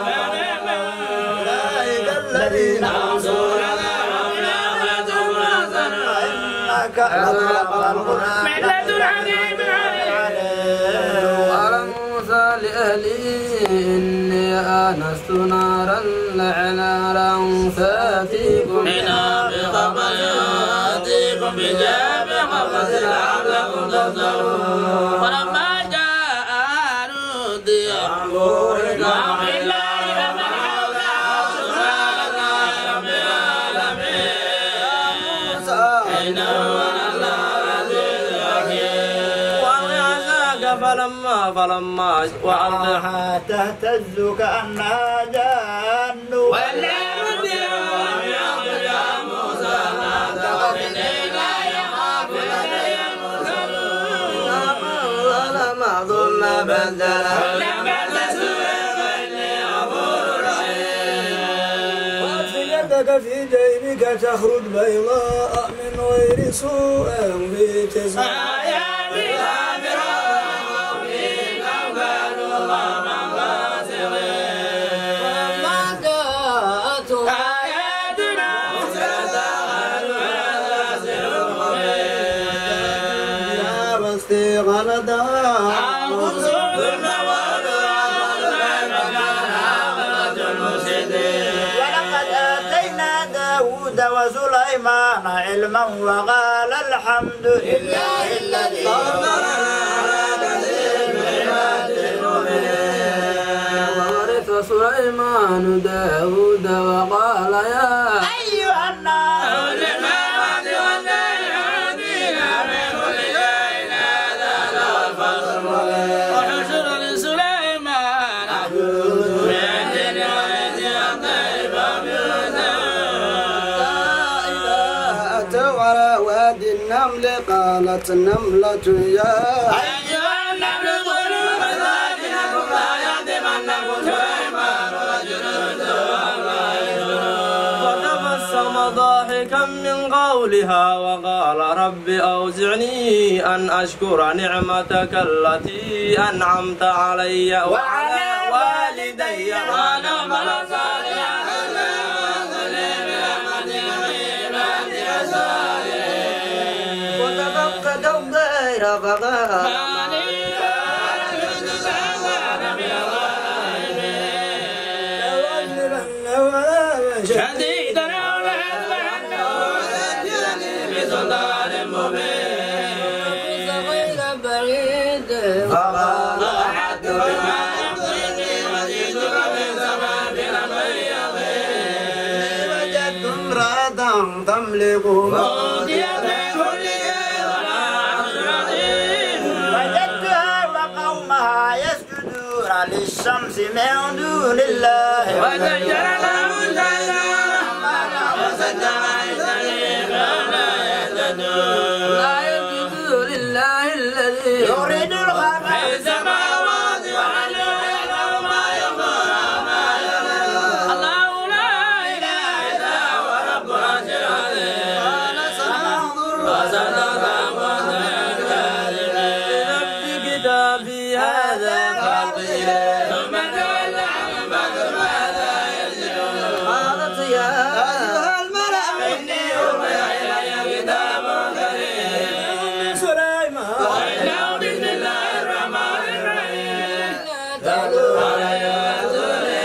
أولئك الذين هم سوء العذاب وآخرتهم حسنة إنك لتلقى القرآن من لدن حكيم عليم وقال موسى لأهله إني آنست نارا لعلى فاتيكم منها بخبر يأتيكم بجاب قبس لعلكم تفطرون ولما جاء نودي بوركم بالله ومن حوله سبحان الله رب العالمين إنه فلما فلما وأضحى تهتز كأنها جان ولا مدير يا موسى لا تخف إلا يخاف لدي المرسلون فلما ثم بدل لما تسوء إني غفور رحيم وأدخل يدك في جيبك تخرج بيضاء من غير سوء في تسع ولقد آتينا داود وسليمان علما وقال الحمد لله الذي فضلنا على كثير من عباده المؤمنين وورث سليمان داود وقال يا أيها الناس قالت نملة يا أيها النمل ادخلوا مساكنكم لا يهدمنكم سليمان وجنوده وما يشعرون فتبسم ضاحكا من قولها وقال رب أوزعني أن أشكر نعمتك التي أنعمت علي وعلى والدي وأن أعمل صالحا وتفقد الضير فقال شديدا ولا يذبحنه ويأتيني بسلطان مبين غير بعيد فقال أحدت بما يقضيني وجئتك من زمان من يقين وجدت امرأة تملكهم أوتيت من كل شيء ولا عرش عظيم وجدتها وقومها يسجدون للشمس من دون الله وزين لهم الشيطان وصدق عن سبيل لا يهتدون لا يسجد لله الذي يريد الخبر في السماوات والأرض ويعلم ما يخفون وما يعلنون الله لا إله إلا هو رب العرش العظيم وصدق رب كتابي هذا فاقيلا ثم تولى عن بعد ماذا يرجعون قالت يا أيها الملأ إني أوحي إلي كتاب كريم سليمان وإنه بسم الله الرحمن الرحيم تتلو علي وأتوني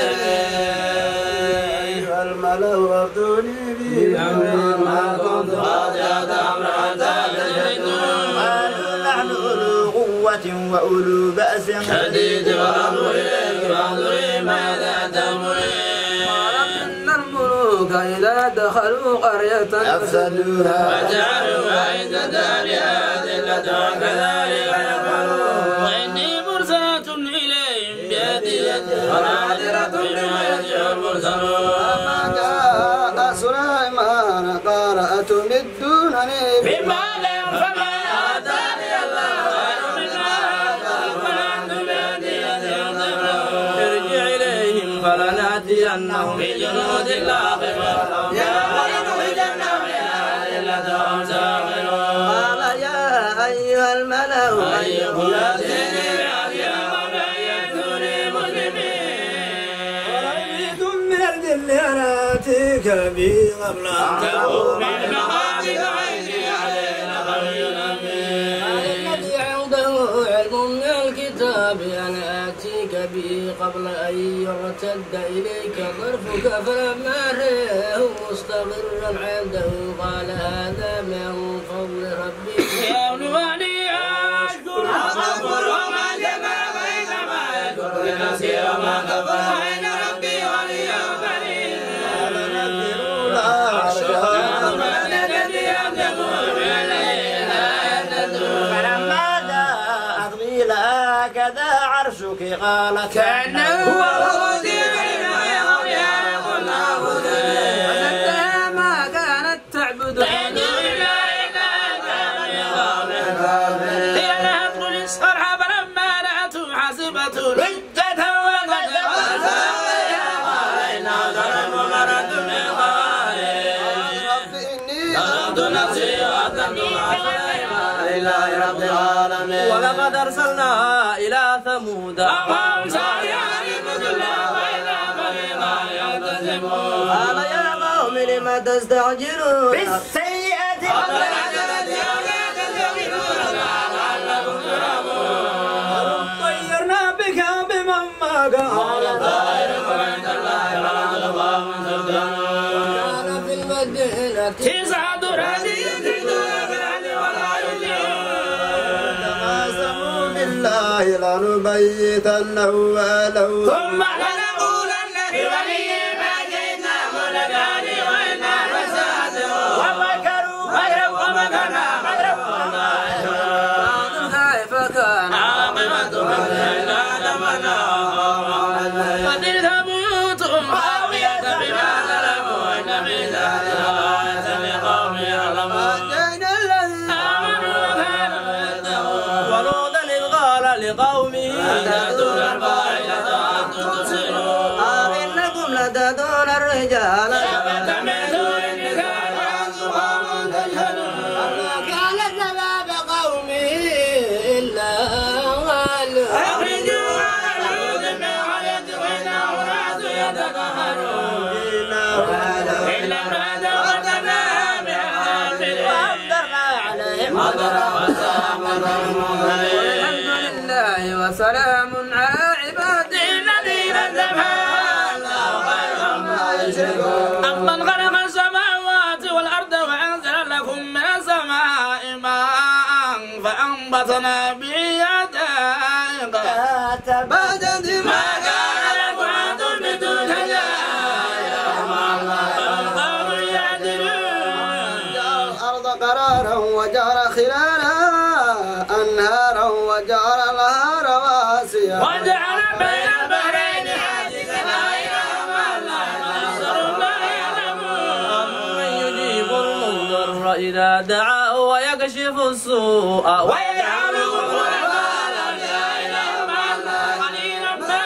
مسلمين الملأ وافتوني به ما كنت قاطعة أمرا حتى تشهدون قالوا نحن أولو قوة وأولو بأس شديد وأمر إليك فانظري ماذا تأمرين قالت إن الملوك إذا دخلوا قرية أفسدوها وجعلوا عزة أهلها ذلة وكذلك يفعلون وإني مرسلة إليهم بهدية وناظرة بما يرجع المرسلون ما جاء سليمان قال أتمدونني بمال فما آتاني الله خير مما آتاكم وأنتم بهدية ينظرون ارجع إليهم فلنأتينهم بجنود لا قبل لهم ولنخرجنهم منها ذلة وهم ساخرون قال يا أيها الملأ أيكم يأتيني بعافية قبل أن يأتوني مسلمين ورأيتم من الجن أنا آتيك به قبل أن تقوم من مقامك عيني علينا قوي أمين الذي عنده علم من الكتاب أنا آتيك به قبل أن يرتد إليك طرفك فلما رآه مستقرا عنده قال هذا من فضل ربي يبلغني أشكر أصبر وما جمع بينما يكون لنفسي وما كفر عين ربي ولي كريم فلما جاءت قيل هكذا عرشك قالت كأنه هو أوتي بما يقول يا قل وزدها ما كانت تعبد حسبته لجة وقد عليها قالنا ظلم ومرد من قائل رب إني ظلمت نفسي وأتمت مع سليمان لله رب العالمين ولقد أرسلنا إلى ثمود أقام صالحا لمثله وإذا فريقا يعتصمون قال يا قوم لم تستعجلون بالسيئة قبل العجلة ولا تستغفرون لعلكم ترحمون طيرنا بك بمن ما قال طائركم عند الله ولا تخافون تفتنون كان في المدينة تسعة رهدي يزيدون في الأرض ولا يجلون تقاسموا بالله لنبيتنه وأهله ثم لنقولن لولي ما جئنا ملكان وإنا لصادقون ومكروا غير ومكرنا غير كيف كان عاقبة إلا تمناها فتلك بيوتهم خاوية بما ظلموا إن في ذلك لآية لقوم يعلمون أين الذي آمنوا وكانوا يتقون ولوطا إذ قال لقومه أن تأتون الفاحشة وأنتم تبصرون يشركون أمن خلق السماوات والأرض وأنزل لكم من السماء ماء فأنبتنا به حدائق بعد ما كان لكم أن تنبتوا الحدائق والله يعدلون جعل الأرض قرارا وجعل خلالها أنهارا وجعل لها رواسي وجعل بين البحرين حاجزا إلى ما لا ينصر لا يعلمون من يجيب المضطر إذا دعاه ويكشف السوء ويجعلكم خلفاء الأرض إلهكم قليلا ما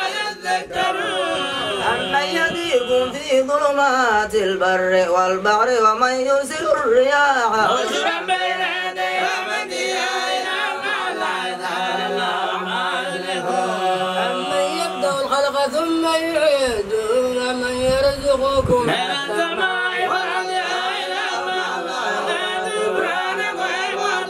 تذكرون أمن يهديكم في ظلمات البر والبحر ومن يرسل الرياح بشرا بين يدي رحمتها إلى ما لا يزال الله ما يشركون أمن يبدأ الخلق ثم يعيده ومن يرزقكم من السماء والأرض إلى ما لا تبرانك وإخوة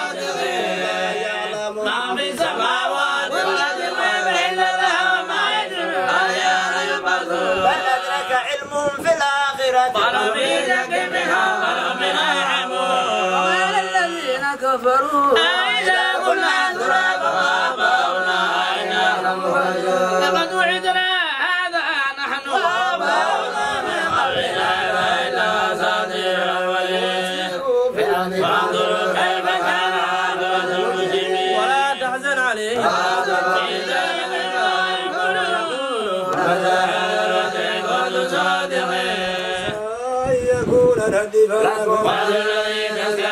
صادقين ما في السماوات والأرض إلا الله وما يدرون أيان يبعثون بل أدرك علمهم في الآخرة قالوا في شك منها قالوا منها يعمون وقال الذين كفروا أإذا كنا ترابا وآباؤنا أئنا لمخرجون لقد وعدنا هذا نحن وآباؤنا من قبلنا إلا أساطير الأولين فانظروا كيف كان عاقبة المجرمين ولا تحزن عليهم في ذلك مما يقولون فساحرة إخوة صادقين أن يكون ردفا لكم بعض الذين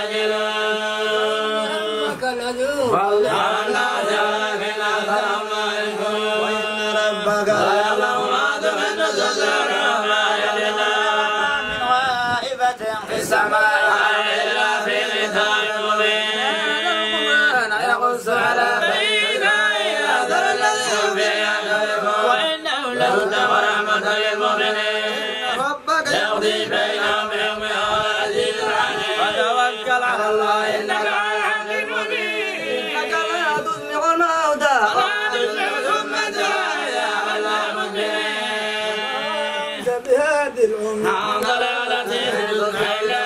تستعجلون ربك لذو وأنا جاءك أكثر ما يشكرون ربك ويعلم ما تمن صدور وما يلنا من غائبة في السماء إلا في كتاب مبين يقص على بينا إلى ذر الذي في يعلمكم وإنه لهدى ورحمة للمؤمنين ربك يقضي بينهم يوم العزيز الحكيم وتوكل على الله إنك على الحق المبين إنك لا تسمع الموتى ثم دعايا على المؤمنين بهذه الأمة عن ضلالته إلا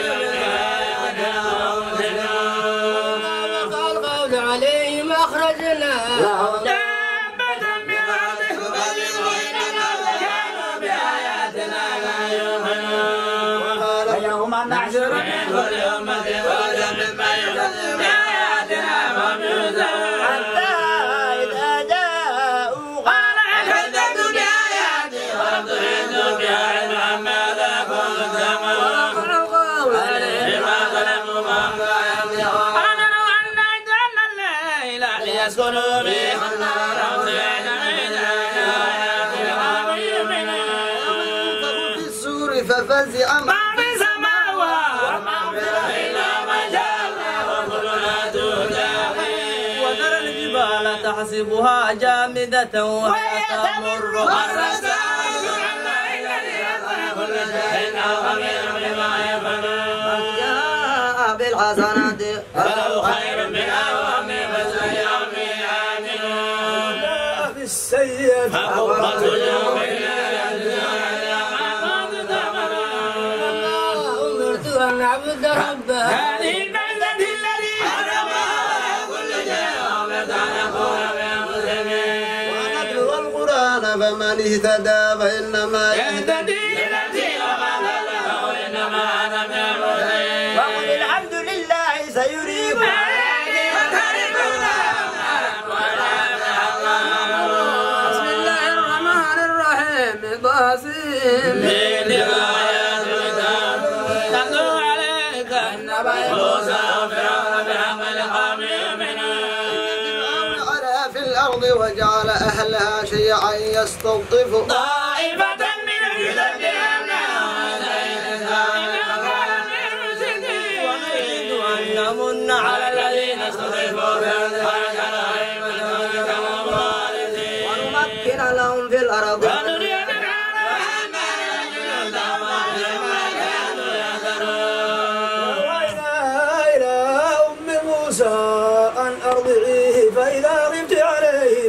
وقع القول عليهم أخرجنا دابة من أرضه فبظلم كانوا بآياتنا لا يؤمنون ويوم نحشر من كل أمة فوجا ممن يكذب بآياتنا فهم يوزعون حتى إذا جاءوا قال أكذبت بآياتي ولم تحيطوا بها علما ماذا كنتم تعملون القول عليهم بما ظلموا ما قالوا أنا لو أن جعلنا الليل ليسكنوا فيه والنهار مبصرين من آيات قوم يؤمنون في السور ففزع من ما في السماوات وما في الأرض إلا ما شاء الله وكلنا داخلين وترى الجبال تحسبها جامدة وهي تمر مر السائل الليل ليصنع كل شيء خبير بما يفعلون جاء بالحسنات فله خير منها وهم فسيهم عاملون بالسيئة فقبت وجوه أمرت أن أعبد ربه هذه البلدة التي حرمها كل شيء وأمرت أن أكون من المسلمين ونتلو القرآن فمن اهتدى فإنما يهتدي لنفسه وما ضل وإنما أنا من المسلمين وقل الحمد لله سيريكم بسم الله الرحمن الرحيم طاسم على في الأرض وجعل أهلها شيعا يستلطف طائفة من الجدد ونريد أن نمن على الذين استضعفوا في الأرض ونمكن لهم في الأرض وأوحينا إلى أم موسى أن أرضعيه فإذا غبت عليه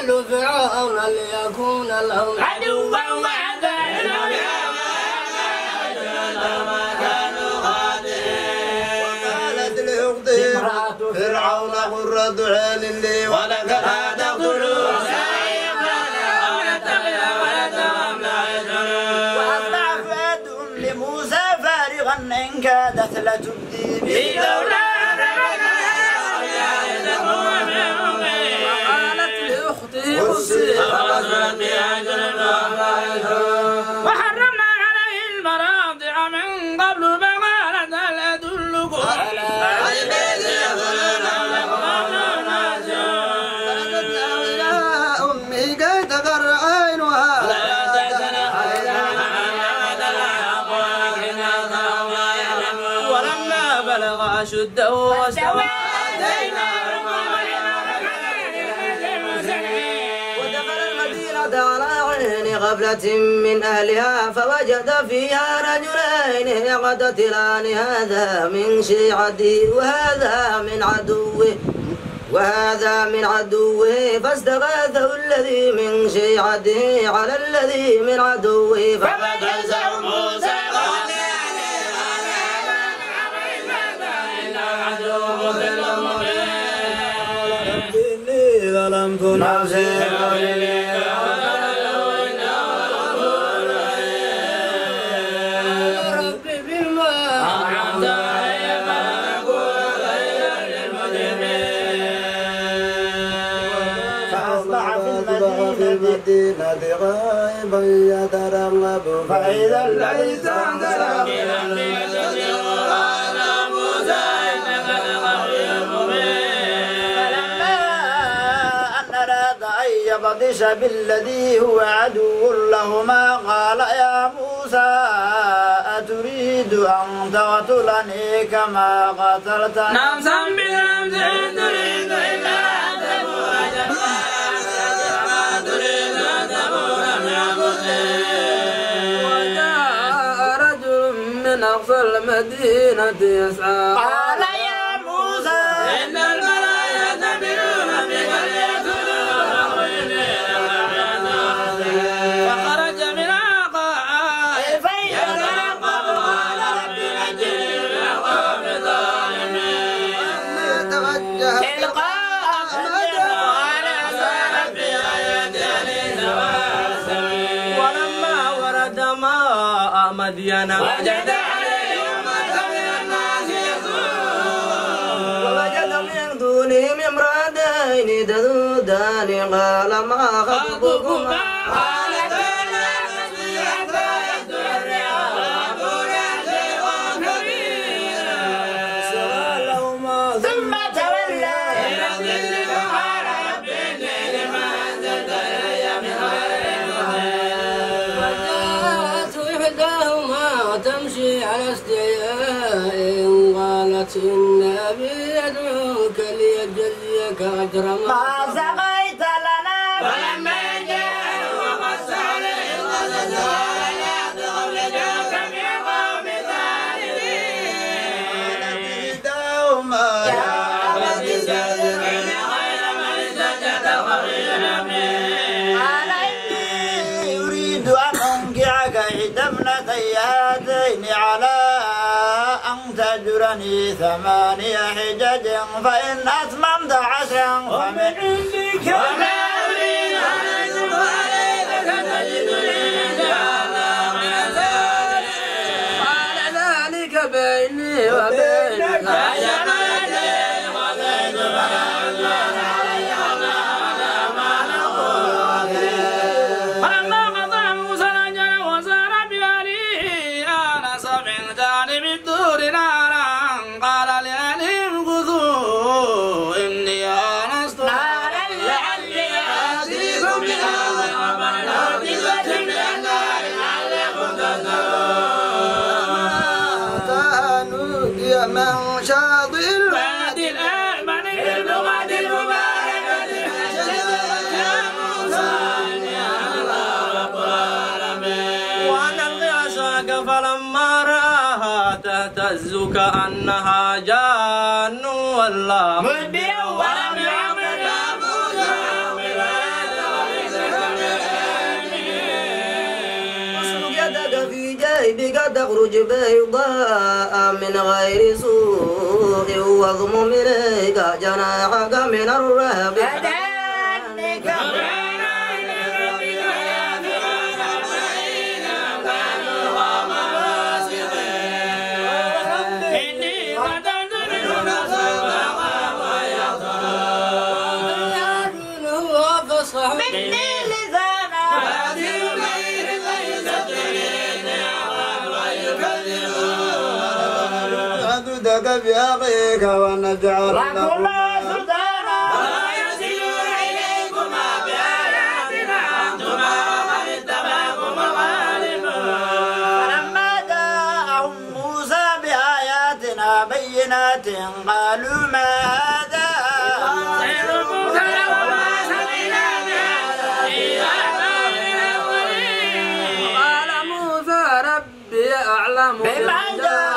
آل فرعون ليكون لهم عدوا وعدائنا ما كانوا خادعين. وقالت لأختها فرعون قرة عين لي ولك لا تقتلوا وأضعفت لموسى فارغا إن كادت لتبدي به لولا وحرمنا عليه المراضع من قبل فقالت هل أدلكم على بيت يدخلون إلى أمه كي تقر عينها ولما بلغ أشده واستوى على عين غفلة من أهلها فوجد فيها رجلين يقتتلان هذا من شيعته وهذا من عدوه وهذا من عدوه فاستغاثه الذي من شيعته على الذي من عدوه فبكزه موسى قال إني ظلمت نفسي المدينة غائبا يترقب فإذا الذي استنزل يبطش بالذي هو عدو لهما قال يا موسى أتريد أن تقتلني كما قتلت نفسا بنفس تريد إلا أن تكون جبارا تريد أن تكون من المسلمين. وجاء رجل من أقصى المدينة يسعى قال يا موسى إن الملائكة يتبعون بك ليقتلوك فخرج منها قائلا يترقب قال رب نجني من القوم الظالمين. تلقاء قال عسى ربي أن يهديني سواء السبيل. ولما ورد ماء مدين وجد عليه أمة من الناس يسوعون ووجد من دونهم امرأتين تذودان قال ما خطبكما قالت لا نسقي حتى يصدر الرعاء وأبونا شيخ كبير لهما ثم تولى إلى الظل فقال رب إني لما أنزلت إلي من خير وجاءت إحداهما تمشي على استحياء قالت إن أبي يدعوك ليجزيك أجر ما ما سقيت لنا ولما جاء وقص عليه القصص قال لا تخف لجاك من قوم ظالمين. يا أبت إن خير من سجد خير منه. قال إني أريد أن أنكحك إحدى ابنتي هاتين على أن تأجرني ثماني حجج فإن أتممت عشرا فمن عندك وما أريد أن أشق عليك ستجدني إن شاء الله من الصالحين. قال ذلك بيني وبينك أجمعتين وزيد فأعلم علي على ما نقول وكيل. فلما قضى موسى الأجل وسار بأهله آنس من جانب الدور نارا قال لأهلهم كثوا إني آنست نارا لعلي آتيكم منها بخبر أو جزوة من النار لعلكم تتقون. يا من شاطئ وادي الأيمن باللغة المباركة يا موسى إني أنا الله رب العالمين. وأن ألقي عصاك فلما رآها تهتز كأنها جان ولا مدبرا ولم يعقل يا موسى تخرج بيضاء من غير سوء واضمم إليك جناحك من الرهب بأخيك ونجعل لكم ولا يرسل إليكما بآياتنا أنتما ومن اتبعكم الغالبون. فلما جاءهم موسى بآياتنا بينات قالوا ما هذا سحر مبتلى وما سمعنا بهذا في آبائنا الأولين. قال موسى ربي أعلم بما جاء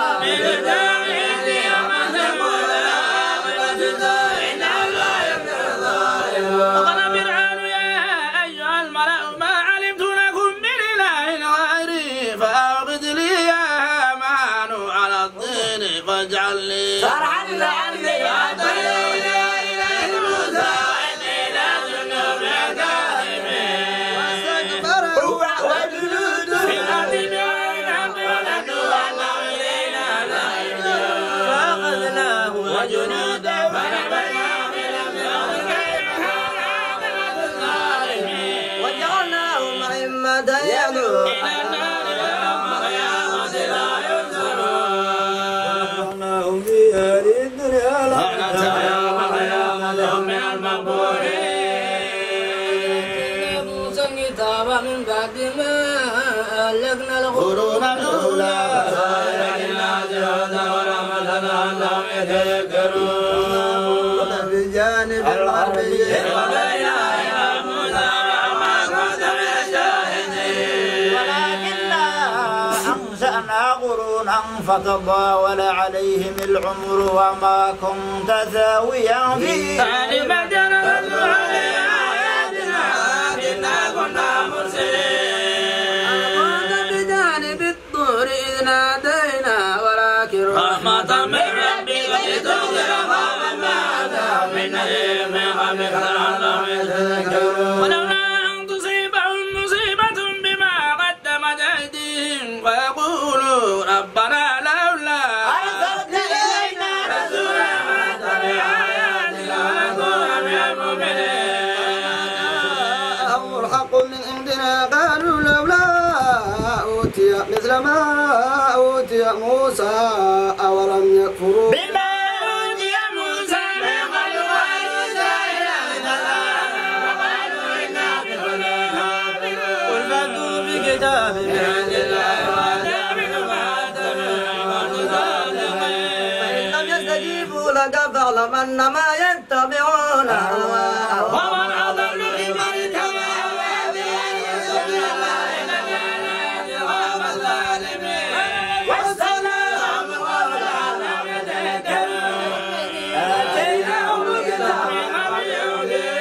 فاجعل لي صرحا لعلي أطلع إلى موسى وإني لأظنه كاذبين. واستكبر هو وجنوده في الأرض بغير حق وظنوا أنهم إلينا لا يرجعون. فأخذناه وجنوده فنبذناهم في الأرض كيف كان عاقبة الظالمين. وجعلناهم أئمة يدعون إلى النار لهم قيامة لا ينصرون. في هذه الدنيا لعنة يوم قيامتهم من المقبورين. موسى الكتاب من بعد ما أهلكنا قرون القرون الأولى بصائر للناس هدى ورحمة لعلهم يتذكرون. بجانب الغربي وقضينا إلى موسى وما كنت من الشاهدين. ولكننا أنشأنا قرونا فتطاول عليهم العمر وما كنت ثاويا في أهل مدين نتلو عليه آياتنا إنا كنا مرسلين. كنت بجانب الطور إذ نادينا ولكن رحمة من ربك لتنذر قوما ما أتاهم من نذير من قبلك لعلهم يتذكرون. ولولا أن تصيبهم مصيبة بما قدمت أيديهم فيقولوا ربنا لولا أرسلت إلينا رسولا فنتبع آياتك ونكون من المؤمنين. أمر الحق من عندنا قالوا لولا أوتي مثل ما أوتي موسى أولم يكفروا بما أوتي موسى من قبل وعيسى إلى فقالوا إنا بكل كافرون. قل فأتوا بكتاب من عند الله وآتوا ما أتبعوا فإن لم يستجيبوا لك فاعلم أنما يتبعون أهواءهم ومن أضل ممن اتبع هواه بغير سبيل الله لجعلنا قوم الظالمين. واستغناهم القول لعلهم يتذكرون. آتيناهم الكتاب من قبله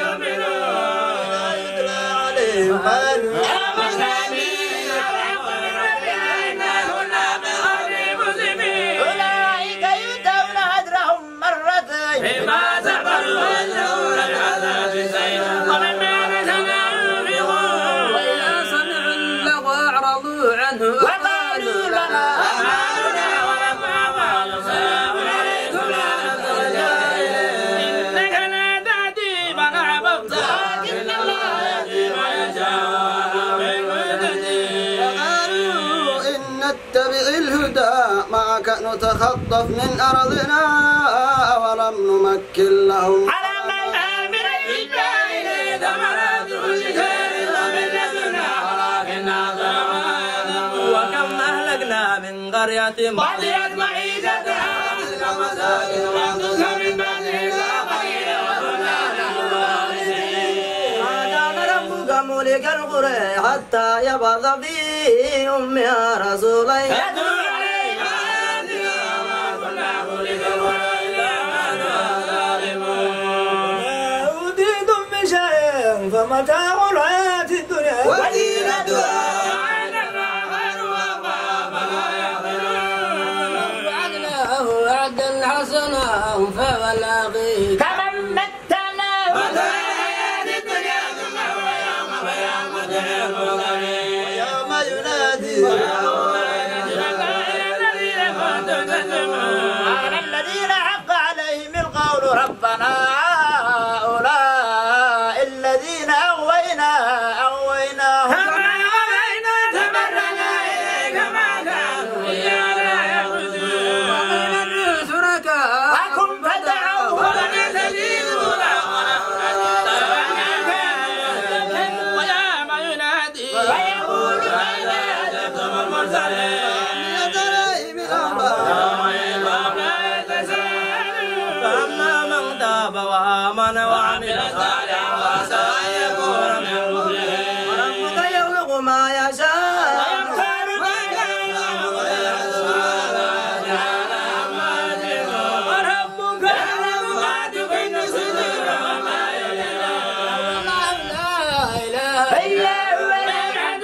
ليؤمنوا يتلى عليهم قالوا آمنا به الحق من ربنا إنا كنا من قبله مسلمين. أولئك يؤتون أجرهم مرتين بما صبروا ويدرؤون العذاب سيئا ومما رزقناهم ينفقون. وإذا سمعوا اللغو أعرضوا عنه وقالوا لنا أعمالنا ولكم أعمال سلام عليكم لا نرجع إليه. إنك لا تهدي من أحببت ولكن الله يهدي من يشاء بالمهتدين. قالوا إن نتبع الهدى معك نتخطف من أرضنا أولم نمكن لهم على من آمن بالله ثمرات كل خير ومن لدنا ولكن أكثرهم لا يعلمون. وكم أهلكنا من قرية بطلت معيشتها وتلك مساكن وأنتم من بعدهم آخرين وكنا نحن الوارثين. ما كان ربك ملك القرى حتى يبعث في أمها رسولا يتلو عليهم آياتنا وما كنا مهلك القرى إلا وأهلها ظالمون. ما أوتيتم من شيء فمتاع الحياة الدنيا وزينتها وعند الله خير وأبقى فلا والآخرة كمن متنا متاع الحياة الدنيا ثم هو يوم قيامة المنذرين ويوم ينادي على الذين حق عليهم القول ربنا هؤلاء الذين أغوينا أغويناهم كما أغوينا تبرنا إليك ما كانوا إيانا يعبدون ومن شركاءكم فدعوه ولم يستجيبوا له ويوم ينادي ويقول ماذا أجبتم المرسلين فأما من تاب وآمن وعمل صالحا وعسى أن يكون من المفلحين وربك يخلق ما يشاء ويختار ما كان وربك يعلم ما تكن صدورهم وما يعلمون لا إله إلا هو الحمد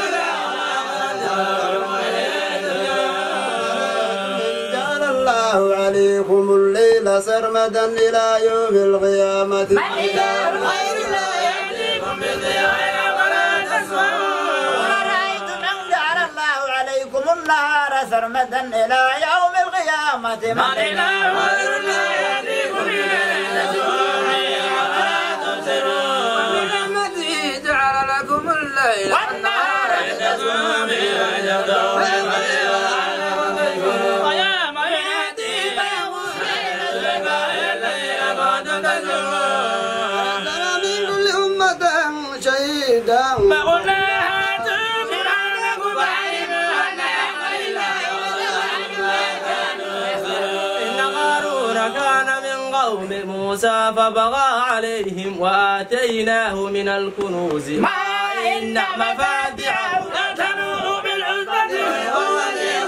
جعل الله عليكم الليل سرمدا إلى يوم القيامة من إله غير الله يأتيكم بضياء ولا تسمعون ورأيتم أن جعل الله عليكم النهار سرمدا إلى يوم القيامة من إله غير الله يأتيكم بليل تسكنون فيه ولا تبصرون ومن رحمته جعل لكم الليل والنهار تسكنون فيه وتبتغوا من فضله ولعلكم تشكرون ويوم يأتي فيقول أين شركائي الذين كنتم تزعمون ترى من كل أمة شهيدا فقلنا هاتوا برهانكم فعلموا أن حق لله وما كانوا يفترون إن قارون كان من قوم موسى فبغى عليهم وآتيناه من الكنوز ما إن مفاتحه لتنوء بالعصبة وهو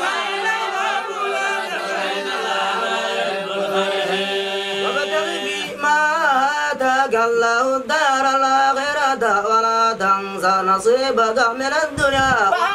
وابتغ فيما آتاك الله الدار الآخرة ولا تنس نصيبك من الدنيا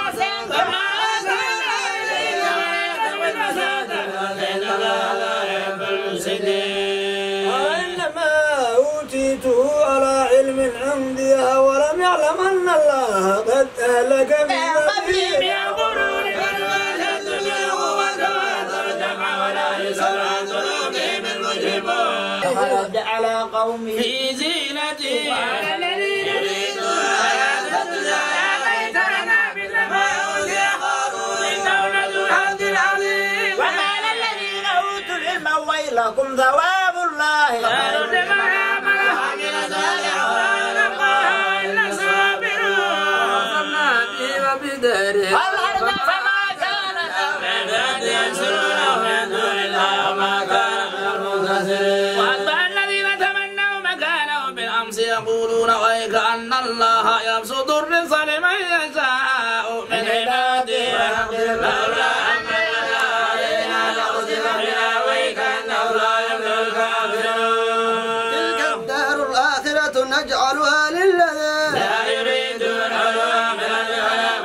وإنما أوتيته على علم عندي ولم يعلم أن الله قد أهلك من قبله من القرون فالوالد منه وتواتر الجمع ولا يسأل عن ذنوبهم المجرمون خرج على قومه في زينته وعلى الذين يريدون حياة الدنيا يا ليت لنا مثل ما أوتي قارون إنه لذو حظ عظيم وقال الذين أوتوا العلم ويلكم ثواب الله خير لمن آمن وعمل صالحا ولا يلقاها إلا الصابرون والأرض فما كانت عباد ينصرونه من دون الله وما كان من المنتصرين وأتبع الذين تمنوا مكانهم بالأمس يقولون ويك أن الله يبسط الرزق لمن يشاء من عباده ويقدر لولا أن من علينا لخسف بنا ويك أنه لا يملك الكافرون تلك الدار الآخرة نجعلها للذين لا يريدون علوا من الحياة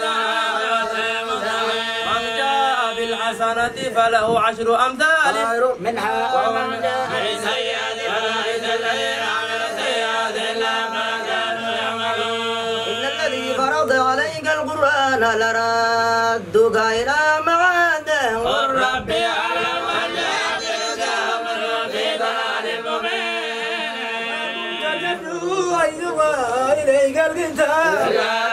من جاء بالحسنة فله عشر أمثال منها ومن جاء بالسيئة فلا إثم الذين عملوا السيئات إلا ما كانوا يعملون إن الذي فرض عليك القرآن لرادك إلى معاده قل ربي أعلم أن يأتيك أمر في ضلال مبين تجدوا أيها إليك الكتاب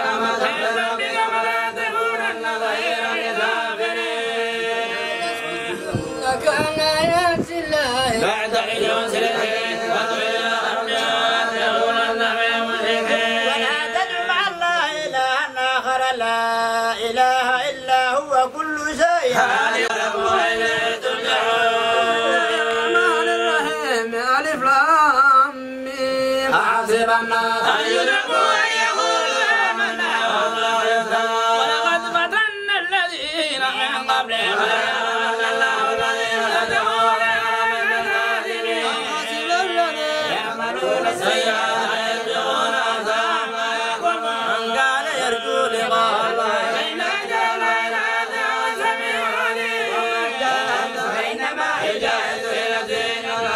كان آيات الله بعد عيون سلسلة وطويل الأرجاء يقولن من المشركين ولا تدع مع الله إلها آخر لا إله إلا هو كل شيء خالق وإليه ترجعون الرحمن الرحيم ألف لام ميم أحسب الناس أن يدركوا أن يقولوا آمنا وهم لا يفتنون ولقد فتنا الذين من قبلهم فليعلمن الله الذين صدقوا ويعلمن الكاذبين يعملون السيئات ويتبعون أحسنها ما يقومون من كان يرجو لقاء الله فإنا جعلنا إلى هذا السميع العليم ومن كان فإنما هجرته إلى الدين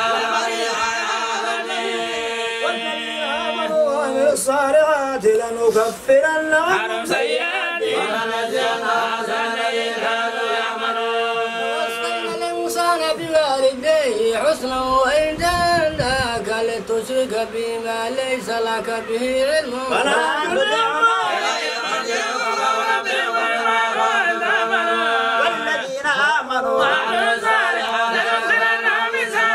الصالحات لنكفرن عنهم سيئاتهم ولنجزينهم أحسن الذي كانوا يعملون ووصينا الإنسان بوالديه حسنا وإن جاهداك لتشرك بما ليس لك به علم فلا تطعهما والذين آمنوا وعملوا الصالحات لندخلنهم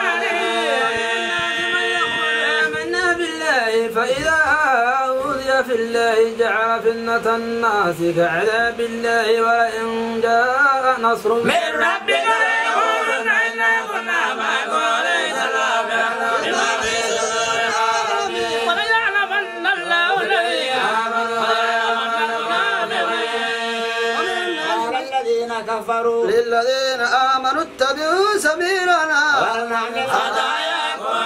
آمنا بالله فإذا أوذي في الله جعل فتنة الناس كعذاب الله ولئن جاء نصر من ربك ليقولن إنا كنا معكم وليس الله بما في صدورهم وليعلمن الله الذين آمنوا والذين كفروا للذين آمنوا اتبعوا سبيلنا ولنعمل خطاياكم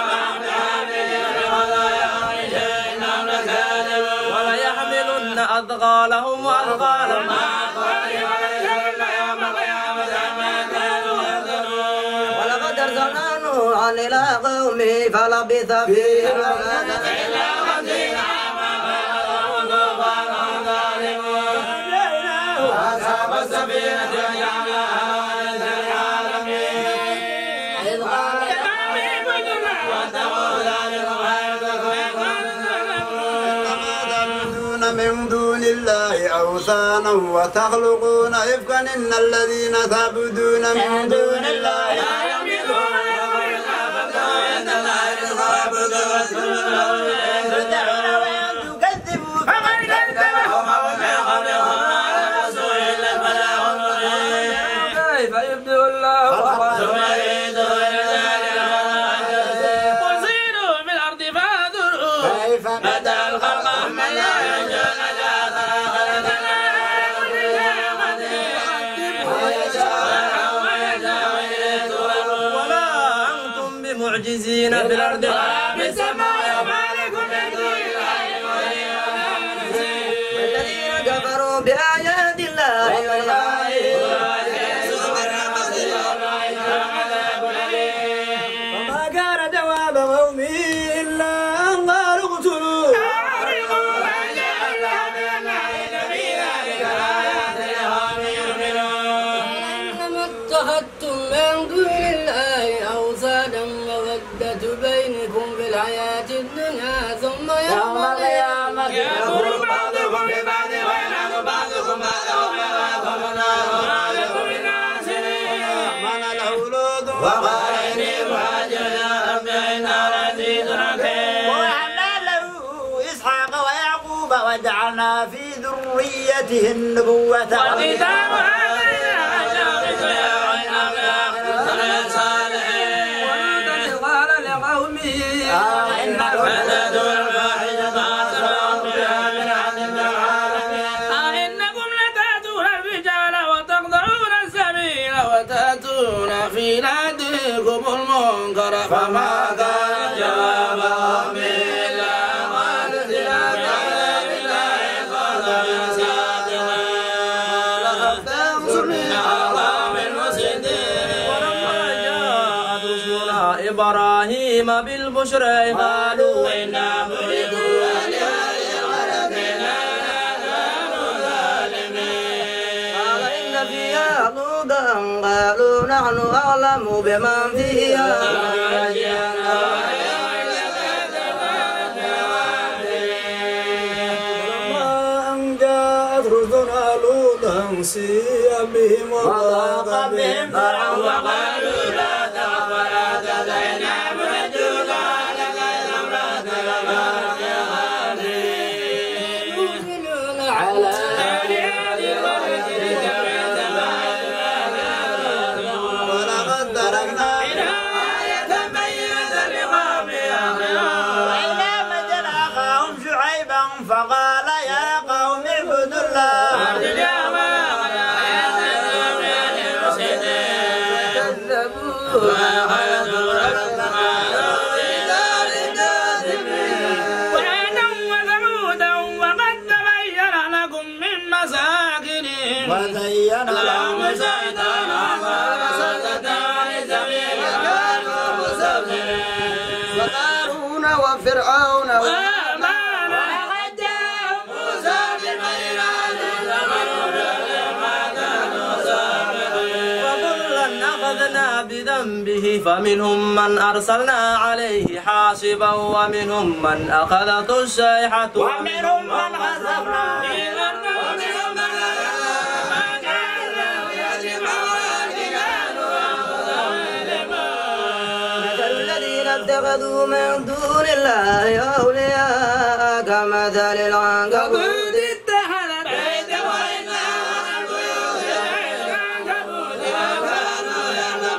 وليحملن أثقالهم وأثقالا مع أثقالهم وليحملن يوم القيامة عما كانوا يفترون ولقد أرسلنا نوحا إلى قومه فلبث فيهم إلا خمسين عاما فأخذهم طوفان وهم ظالمون وأصحاب السفينة جعلناها آية للعالمين إذ قال واتقوا ذلكم تعبدون من دون الله أوثانا وتخلقون إفكا إن الذين تعبدون من دون الله لا يملكون لكم إلا عند الله رزقا وتدعون وإن تكذبوا فقد كذب قوم من قبلكم على رسول إلا البلاغ المبين كيف يبدئ الله ثم يعيده قل سيروا في الأرض فانظروا كيف بدأ الخلق ثم يعيدون معجزين في الأرض ولا في السماء وما لكم من دون الله والذين كفروا بآيات الله وما كان جواب قومه إلا أن قالوا اقتلوه اتخذتم من دون الله أوثانا مودة بينكم في الحياة الدنيا ثم يوم القيامة يكفر بعضكم ببعض ويلعن بعضكم بعضا ويغاظكم النار وما لكم من ناصرين من له لوط وقال إني مهاجر إلى ربي إنا لعزيز حكيم ووهبنا له إسحاق ويعقوب وجعلنا في ذريته النبوة والكتاب قال لقومه إنكم لتأتون الفاحشة ما سبقكم بها من أحد من العالمين أئنكم لتأتون الرجال وتقطعون السبيل وتأتون في ناديكم المنكر فما كان جواب قومه إلا أن قالوا ائتنا بعذاب الله قال صادقا فانصرني على القوم المفسدين ولما جاءت رسلنا إبراهيم بالبشرى قالوا إنا مهلكوا أهل هذه القرية كانوا ظالمين قال إن فيها لوطا قالوا نحن أعلم بمن فيها لما أن جاءت رسلنا لوطا سيء بهم وضاق بهم ذرعا وقالوا لا تخف ولا تحزن نرجوك لك امرأتك كانت غالبين يرسلون على ولقد تركنا آية بينة لقوم يعقلون وإلى مدين أخاهم شعيبا فقال يا قوم اعبدوا الله وعادا وثمودا وقد تبين لكم من مساكنهم وزين لهم الشيطان فصدتان سبيل كانوا مسبحين وقارون وفرعون وهامان أخذنا بذنبه فمنهم من أرسلنا عليه حاصبا ومنهم من أخذته الصيحة ومنهم من خسفنا اتخذوا من دون الله أولياء كمثل العنكبوت اتخذت بيتا وإنا من البيوت العنكبوت وكانوا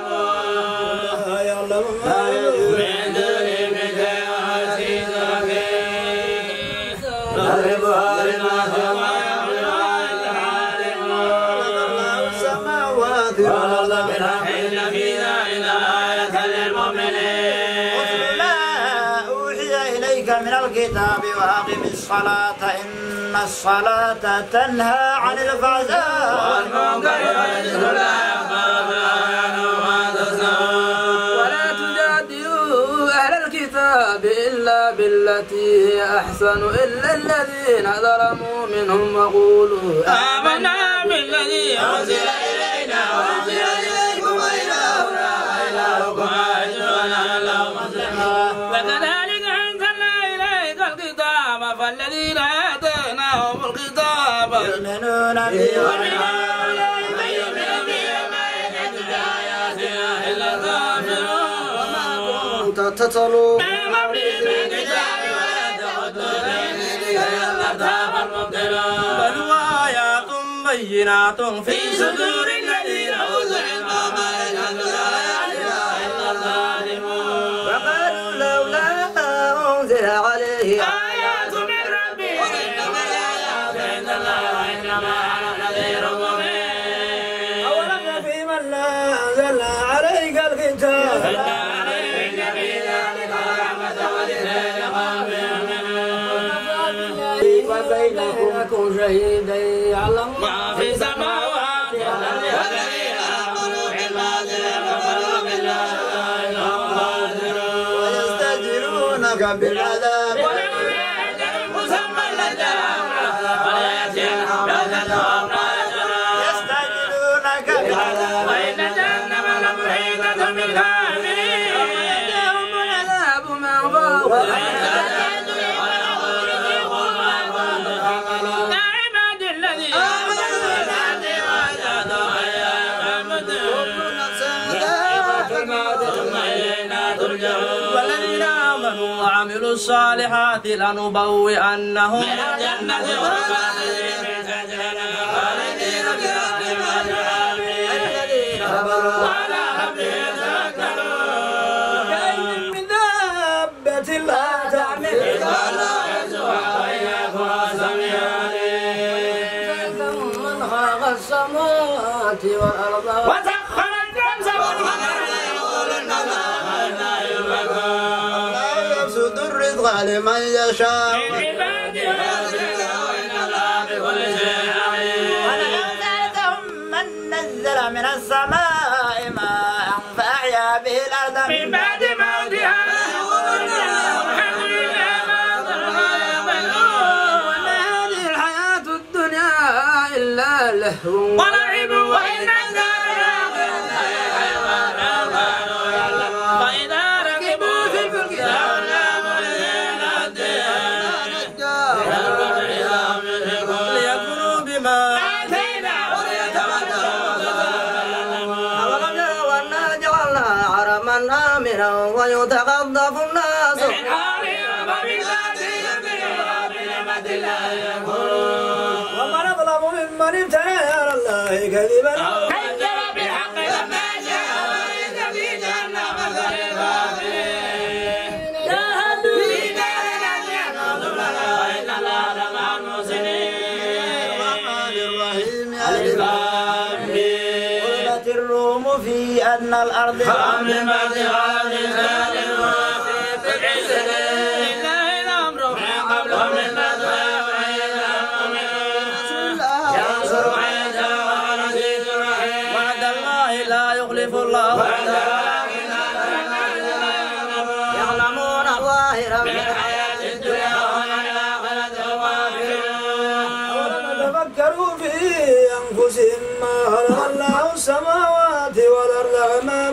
يعلمون من دونه من شيء وحسيس ركيس نضربها للناس وما يحملها إلا العالمون السماوات والأرض بالحق إن في ذلك لآية للمؤمنين من الكتاب وأقم الصلاة إن الصلاة تنهى عن الفحشاء والمنكر والبغي وما تصنعون ولا تجادلوا أهل الكتاب إلا بالتي هي أحسن إلا الذين ظلموا منهم وقولوا آمنا بالذي أنزل إلينا وأنزل إليكم وإلهنا وإلهكم واحد ونحن مسلمون وكذلك فالذين آتيناهم الكتاب يؤمنون به من يؤمن به وما يجحد بآياتنا إلا الكافرون وما كنت تتلو من قبله من كتاب ولا تخطه بيمينك يرتاب المبطلون بل هو آيات بينات في صدور الذين أوتوا العلم وما يجحد بآياتنا إلا الظالمون وقالوا لولا أنزل عليه أولم في من لا أنزلنا عليك الكتاب وبينكم شهيدا يعلم ما في السماوات والأرض والذين آمنوا بالباطل وكفروا بالله ويستجيرونك بالعذاب مسمى لجاهم ولا يأتينهم بغتة يستجيرونك بالعذاب وإن جهنم لمحيطة بالكافرين ويأتيهم العذاب من فوقهم يا عباد الذين آمنوا بالله وجاهدوا والذين آمنوا وعملوا الصالحات لنبوئنهم من الجنة خالدين الذين كفروا وعلى ربهم يتوكلون كأين من دابة لا تعمل من خلق السماوات والأرض وسخر الشمس والقمر يقولون ما يفعلون يبسط الرزق لمن يشاء من عباده وإن الله بكل شيء عليم ولئن سألتهم من نزل من السماء ماء فأحيا به الأرض من بعد موتها يقولون الحمد لله ما ضرنا يعملون وما هذه الحياة الدنيا إلا لهو ولعب وإن فإذا ركبوا في الفلك ليكفروا بما آتيناهم أولم يروا أنا جعلنا حرما آمنا ويتخطف الناس من حولهم وبذاتهم بنعمة الله يكفرون ومن أظلم ممن افترى على الله كذبا كذب بالحق لما جاء وليس في جهنم مثل الكافرين جاهدوا في دارنا ليعبدوا لنا وإن الله لمع المحسنين الرحمن الرحيم الكافرين قلت الروم في أدنى الأرض فمن بعد هذه الآية وفي بضع سنين لله الأمر من قبل ومن بعد ينصر من يشاء وعزيز رحيم وعد الله لا يخلف الله وعده يعلمون ظاهرا من الحياة الدنيا وهم الآخرة غافلون أولم تفكروا في أنفسهم ما خلق الله السماوات والأرض وما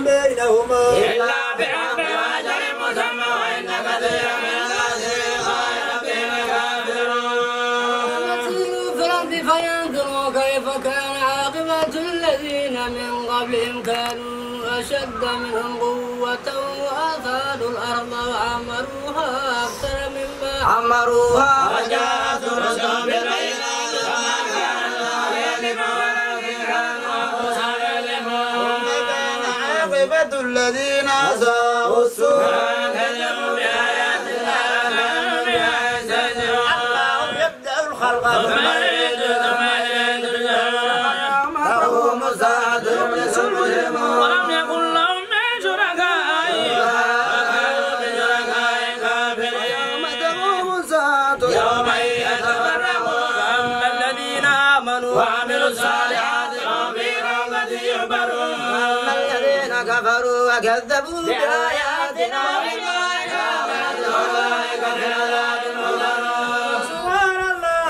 من قبلهم كانوا أشد منهم قوة وأثاروا الأرض وعمروها أكثر مما عمروها وجاءت رسل بالبينات فما كان الله ليظلمهم ولكن كانوا أنفسهم يظلمون كان عاقبة الذين أساءوا السوء كذبوا بآيات الله كانوا بها يستهزئون الله يبدأ الخلق ثم يعيده ثم إليه ترجعون تقوم الساعة يبلس المجرمون ولم يكن لهم من شركائهم وكانوا بشركائهم كافرين تقوم الساعة يوم يتفرقون فأما الذين آمنوا وعملوا الصالحات فهم في روضة يحبرون وأما الذين كفروا وكذبوا بآياتنا وبآياتنا أولئك في العذاب المحضرون سبحان الله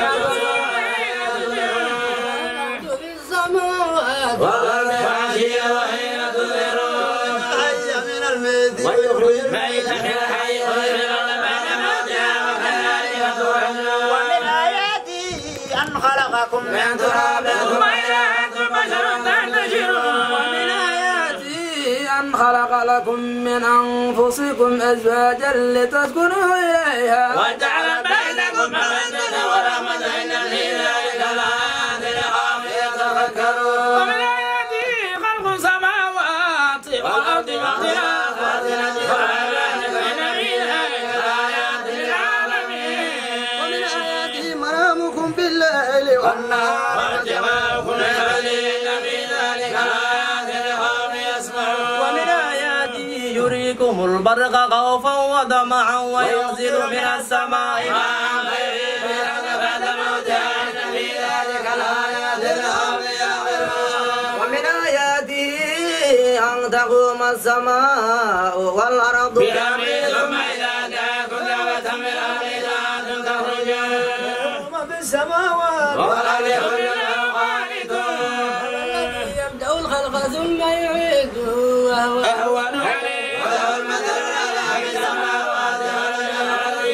في السماوات والأرض وعشيا وحين تظهرون الحي من الميت ويخرج الميت من الحي ويخرج الأرض بعد موتها وكذلك تخرجون ومن آياته أن خلقكم من تراب ثم إذا أنتم بشر تنتشرون ومن آياته أن خلق لكم من أنفسكم أزواجا لتسكنوا إليها وجعل بينكم مودة ورحمة إن في ذلك لآيات لقوم يتفكرون ومن آياته خلق السماوات والأرض واختلاف ألسنتكم وألوانكم إن في ذلك لآيات للعالمين ومن آياته منامكم بالليل والنهار واجتماعكم الليل إن في ذلك لآيات لقوم يسمعون ومن آياته يريكم البرق خوفا وطمعا وينزل من السماء ماء فيحيي بعد موتها إن في ذلك لآيات لقوم يعقلون ومن آياته أن تقوم السماء والأرض بأمره ثم إذا جاءكم دعوة من أمره أنتم تخرجون في السماوات والأرض كلهم قانتون الذي يبدأ الخلق ثم يعيده وهو أهون عليه وله المثل الأعلى في السماوات والأرض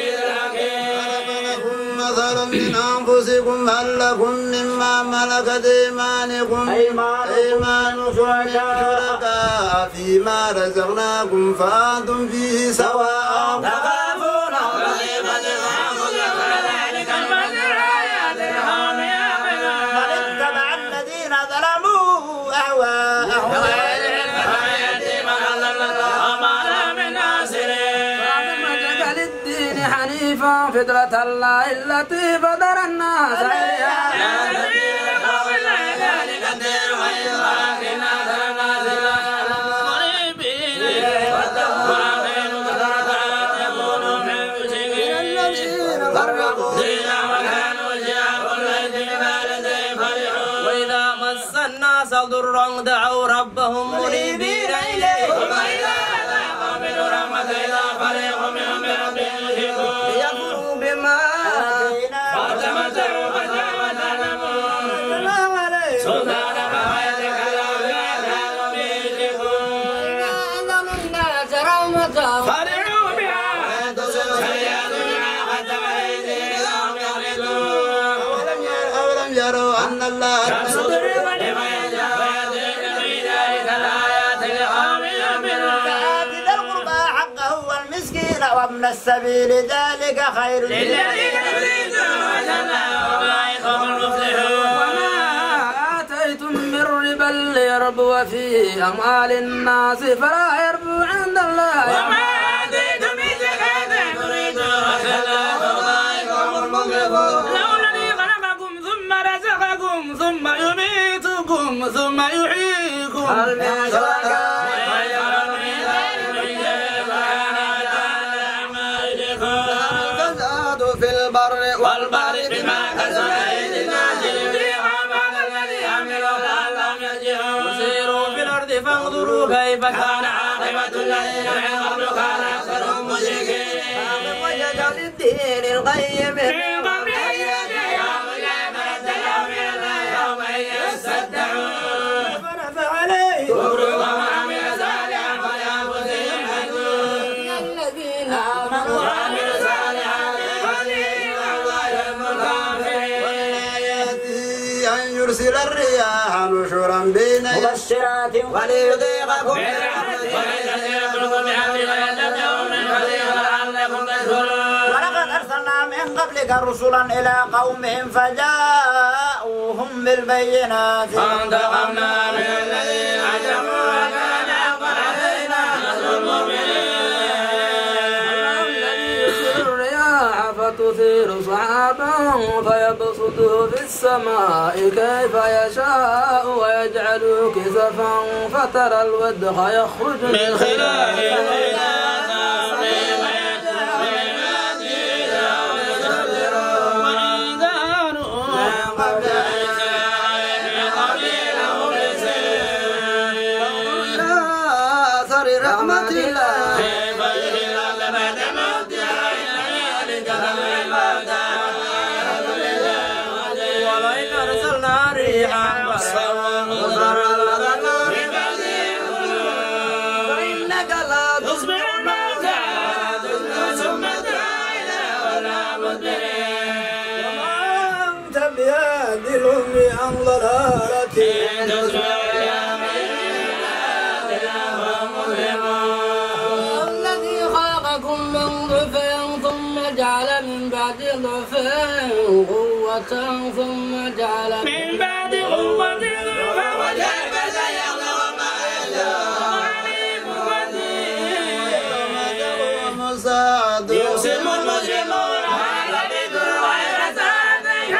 مثلا من أنفسكم هل لكم مما ملكت أيمانكم أيمان شركاء فيما رزقناكم فأنتم فيه سواء تخافونهم كخيفتكم أنفسكم كذلك نفسر آيات لقوم يعقلون بل اتبع الذين ظلموا أهواءهم حنيفا فطرة الله التي فطر الناس عليها ذلك الدين ولكن أكثر الناس لا يعلمون قريبين وآخرين كثرة يكونوا من المشركين الذين فرقوا دينهم وكانوا شيعا كل حزب بما لديهم فرحون وإذا مس الناس ضر دعوا ربهم منيبين إليه ثم إذا أذاقوا منه رحمة إذا فريق منهم بربهم يشركون ليكفروا بما آتيناهم فتمتعوا فسوف تعلمون سلطان فهو يتكلم بما كانوا به يشركون أعظم الناس رحمة فرحوا بها وتصب سيئات ما قدم أيديهم يخلدون أولم يروا أن الله يبسط الرزق لمن يشاء ويقدر في ذلك الآيات لقوم يؤمنون فآت ذا القربى حقه والمسكين وابن السبيل ذلك خير للذين يريدون وجه الله أولئك هم المفلحون وما آتيتم من ربا ليربو في أموال الناس فلا يربو عند الله وما آتيتم من زكاة تريدون وجه الله أولئك هم المفلحون لو الذي خلقكم ثم رزقكم ثم يميتكم ثم يحييكم هل من شركاء في البر والبحر بما كسبت أيدي الناس ليذيقهم بعض الذي عملوا لعلهم يرجعون سيروا في الأرض فانظروا كيف كان عاقبة الذين من قبل كان أكثرهم مشركين وجد للدين القيم من قبل أن يأتي يوم لا مرد له من الله يومئذ يصدعون فنفع عليه كفرهم وعملوا صالحا فلأنفسهم يحزنون الذين آمنوا وعملوا صالحا يرسل الرياح نشرا بين مبشرات وليذيقكم ولقد أرسلنا من قبلك رسلا إلى قومهم فجاءوهم بالبينات فانتقمنا من الذين أجرموا وكان حقا علينا نصر المؤمنين. الرياح فتثير سحابا فيبسطه في السماء كيف يشاء ويجعله كسفا فترى الودق يخرج من خلاله رحمة الله ولئن أرسلنا ريحا فإنك لا تصبح الموتى ثم إلى ولا مدبرين. وما أنت بهاد الأم عن ضلالتي الذي خلقكم من ضعف ثم جعل من بعد ضعف قوة ثم جعل من بعد قوة ضعفا وكيف سيخلق ما يشاء عليم قدير. يقسم المجرمون على ذكر غير ساعتين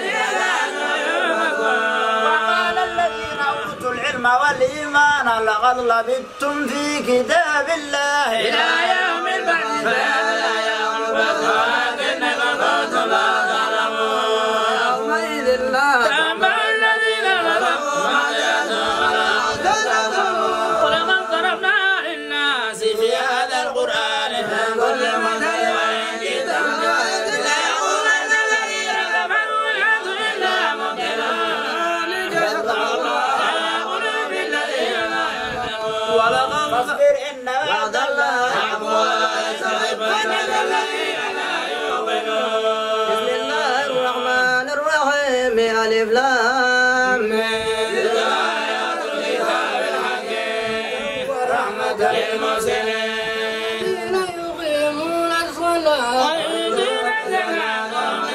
وقال الذين أوتوا العلم والإيمان لقد لبثتم في كتاب الله إلى يوم البعث فهذا يوم البعث ولكنكم كنتم لا تعلمون. يومئذ لا تنبأ الذين ظلموا ما جاءتهم ولقد ضربنا للناس في هذا القرآن من كل مثل وإن جئتم ليقولن الذين كفروا إن أنتم إلا مبطلون يتبع الله على قلوب الذين لا يعلمون. فاصبر إن وعد الله حق ولا يستغفرن الذين لا يؤمنون. بسم الله الرحمن الرحيم ألف لام ميم. آيات الكتاب الحكيم ورحمة للمحسنين الذين يقيمون الصلاة ويؤتون الزكاة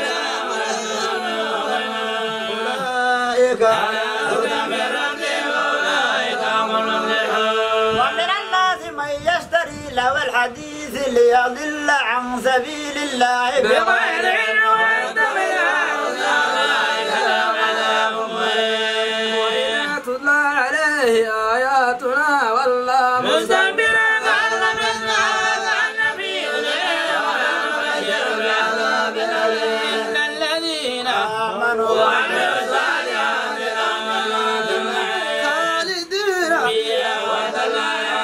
أولئك هدى من ربهم أولئك هم المفلحون. ومن الناس من يشتري له الحديث ليضل عن سبيل الله بغير علم ويتبع أولئك لهم عذاب مهين. وإذا تتلى عليه آياتنا ولا مستكبرا كأن لم يسمعها كأن في أذنيه وقرا فبشر بعذاب أليم. إن الذين آمنوا وعملوا الصالحات لهم جنات النعيم خالدين فيها وذل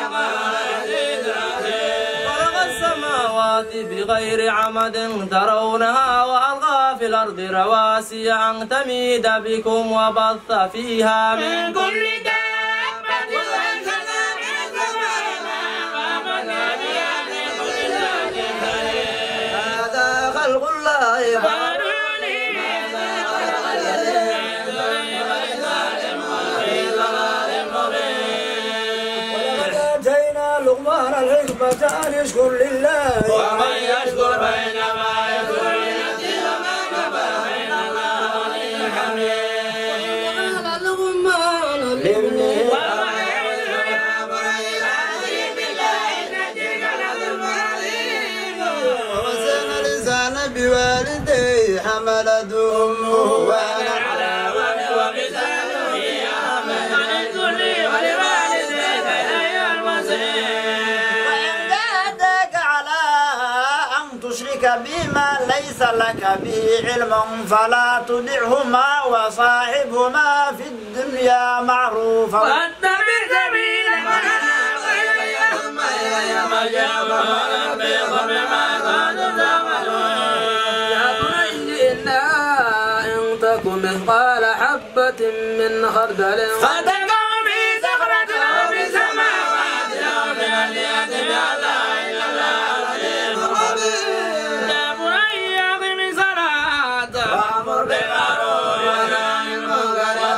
خلق السماوات بغير عمد ترونها وألقى في الأرض رواسي أن تميد بكم وبث فيها من من كل دابة وأنزلنا من السماء ماء فأنبتنا بها من كل زوج كريم. هذا خلق الله فاروني ماذا خلق الذين من دونه ولذلك وفي ضلال مبين. ولقد آتينا لقمان الحكمة أن يشكر لله ومن يشكر فإنما يشكر لنفسه ومن كفر فإن الله غني حميد. قال لقمان لابنه ومن يعبد يا بني لا تشرك بالله إن الشرك لظلم عظيم. ووصينا الإنسان بوالديه حملته أمه وهنا على وهن وفصاله في عامين أن اشكر لي ولوالديك إلي المصير. وإن جاهداك على أن تشرك بما ليس لك به علم فلا تطعهما وصاحبهما في الدنيا معروفا واتبع سبيل من أناب إلي ثم إلي مرجعكم فأنبئكم بما كنتم تعملون. يا بني إنها إن تك مثقال حبة من خردل فتكن في صخرة أو في السماوات أو في الأرض يأت بألا إلا الله عليم خبير. يا بني أقم الصلاة وأمر بالمعروف وانهى عن المنكر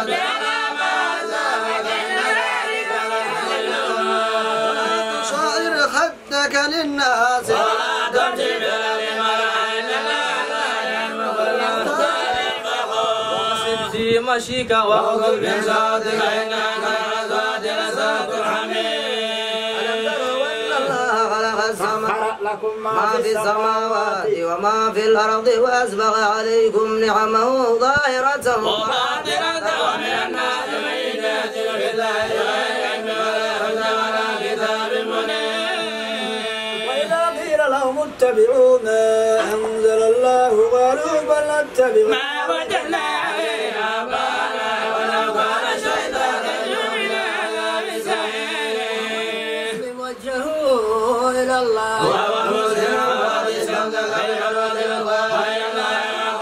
مشيك وخذ من صوتك إنك الأصوات لصوت الحميد. ألم تروا أن الله خلق السماء ما في السماوات وما في الأرض وأسبغ عليكم نعمه ظاهرة وباطنة ومن الناس من يجادل في الله بغير علم ولا هدى ولا كتاب منير. وإذا قيل لهم اتبعوا ما أنزل الله قالوا بل نتبع ما وجدنا عليه آباءنا ولو كان الشيطان يدعو إلى عذاب السعير. وجهوا إلى الله وهو مسلم وقد استمسك بالعروة الوثقى إلى الله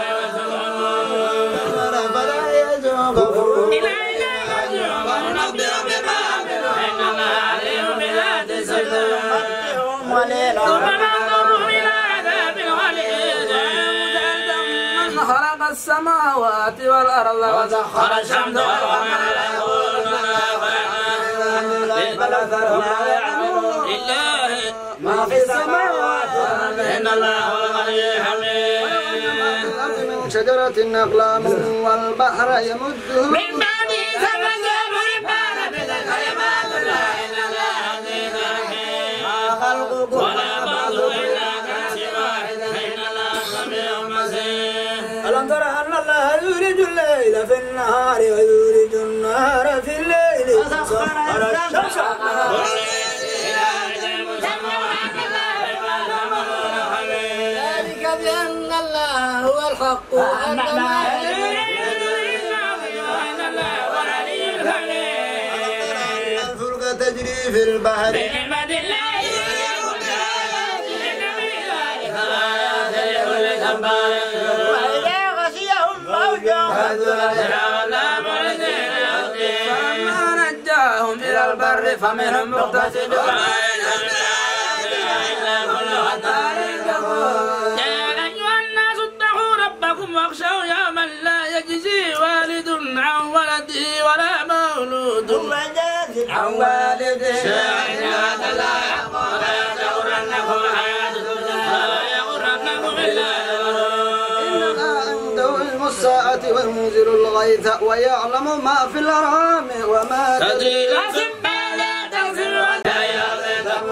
فلا يزوغ إلينا يرجعون وننبئهم بما عملوا إن الله عليم بذات الصدور. ثم ننظر إلى عذاب الغليظ من خلق السماوات والأرض وسخر الشمس والقمر لله ما في السماوات إن الله هو الغني الحميد. من شجرة أقلام والبحر يمده من بعد سبب ربان بكلمات لا إله إلا الله ما خلقكم ولا بعضكم إلا كنفس واحدة إن الله سميع بصير. ألم تر أن الله يولج الليل في النهار ويولج النهار في الليل وسخر الشمس ذلك بأن الله هو الحق وأن ما الفلك تجري في البحر بنعمة الله وإذا غشيهم موج فلما نجاهم إلى البر فمنهم مقتصد يا أيها الناس اتقوا ربكم واخشوا يوما لا يجزي والد عن ولده ولا مولود عن والده شيئا لا يحقق لا يغرنكم حياة الدنيا ولا يغرنكم بالله عنده علم الساعة وينزل الغيث ويعلم ما في الأرحام وما تدري نفس ما لا تغفر ولا يغفر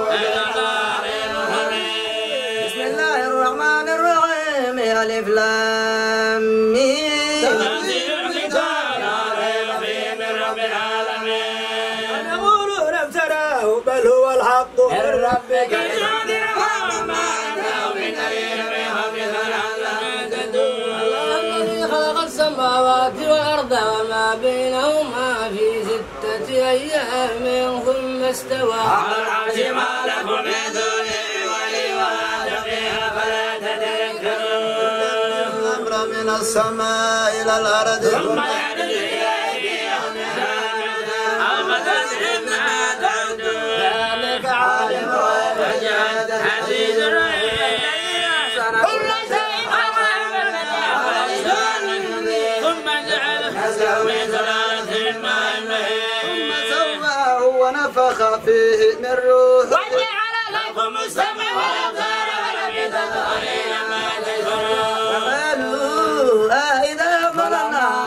بسم الله الرحمن الرحيم ألف لام ميم تنزيل الكتاب لا ريب فيه من رب العالمين. يقولون افتراه بل هو الحق من ربك لتنذر قوما ما أتاهم من نذير من قبلك لعلهم يهتدون. الذي خلق السماوات والأرض وما بينهما في ستة أيام ثم استوى على العرش ما لكم من دونه ولي ولا شفيع فلا تتذكرون. الأمر من السماء إلى الأرض ثم يعرج إليه أو فتدري ما تعدون. ذلك عالم الغيب والشهادة عزيز الرحيم. كل شيء ثم جعل حسنه من سلالة من ماء مهين سواه ونفخ فيه من روحه وجعل لكم السمع والأبصار والأفئدة قليلا ما تشكرون. قالوا أإذا ضللنا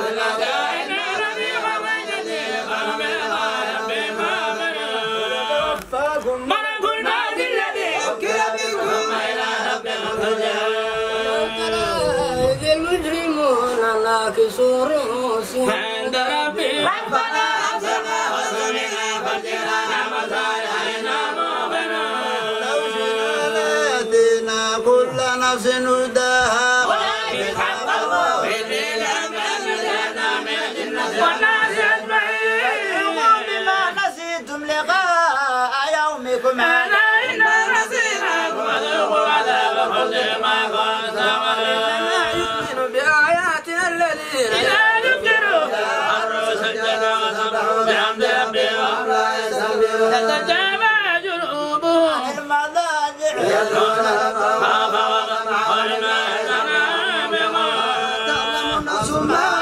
ملك الموت الذي وكل بكم إلى ربكم ترجعون. إذ المجرمون ناكسوا رؤوسهم عند ربهم ربنا أبصرنا وسمعنا فارجعنا نعمل صالحا إنا مؤمنون. لو شئنا لآتينا كل نفس هداها ولكن حق القول مني لأملأن من الجنة والناس أجمعين. بما نسيتم لقاء يومكم هذا ألا إنا نسيناكم وذوقوا عذاب الخلد ما كنتم تعملون. يؤمن بآياتنا الذين إذا ذكروا خروا سجدا وسبحوا بحمد ربهم تتجافى جنوبهم المضاجع يدعون خوفا وطمعا ولما يزرعون بهم تعلم نفس ما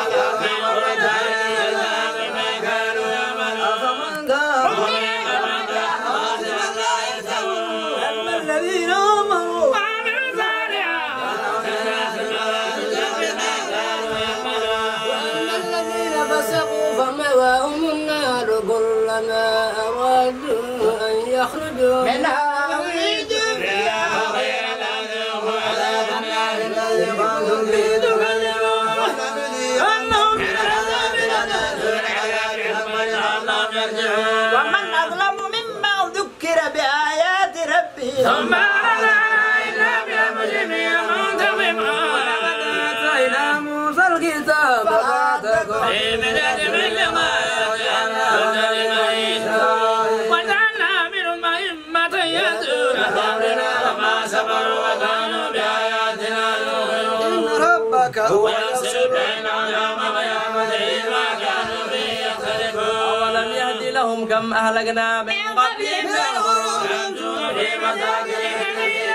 الذين آمنوا وجعلنا منهم أئمة يهدون بأمرنا لما صبروا وكانوا بآياتنا يوقنون إن ربك هو ويفصل بينهم يوم قيامته ما كانوا به يختلفون ولم يهد لهم كم أهلكنا من قبلهم من القرون يمشون في مساكنهم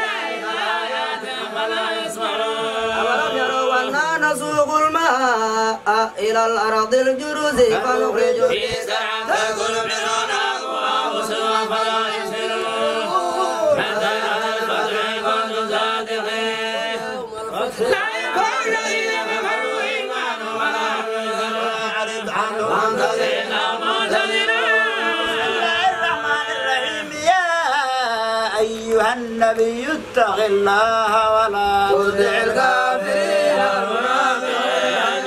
فلا يسمعون أولم يروا أنا نسوق الماء إلى الأرض الجرز فنخرج في زرع تأكل منه الأنعام وأنفسهم فلا يبصرون متى على الفتح كنتم صادقين لا يكون الذين كفروا إيمانهم ولا هم يحزنون أعرض عنهم وانتظرنا منتظرون بسم الله الرحمن الرحيم يا أيها النبي اتق الله ولا تطع الكافرين والمنافقين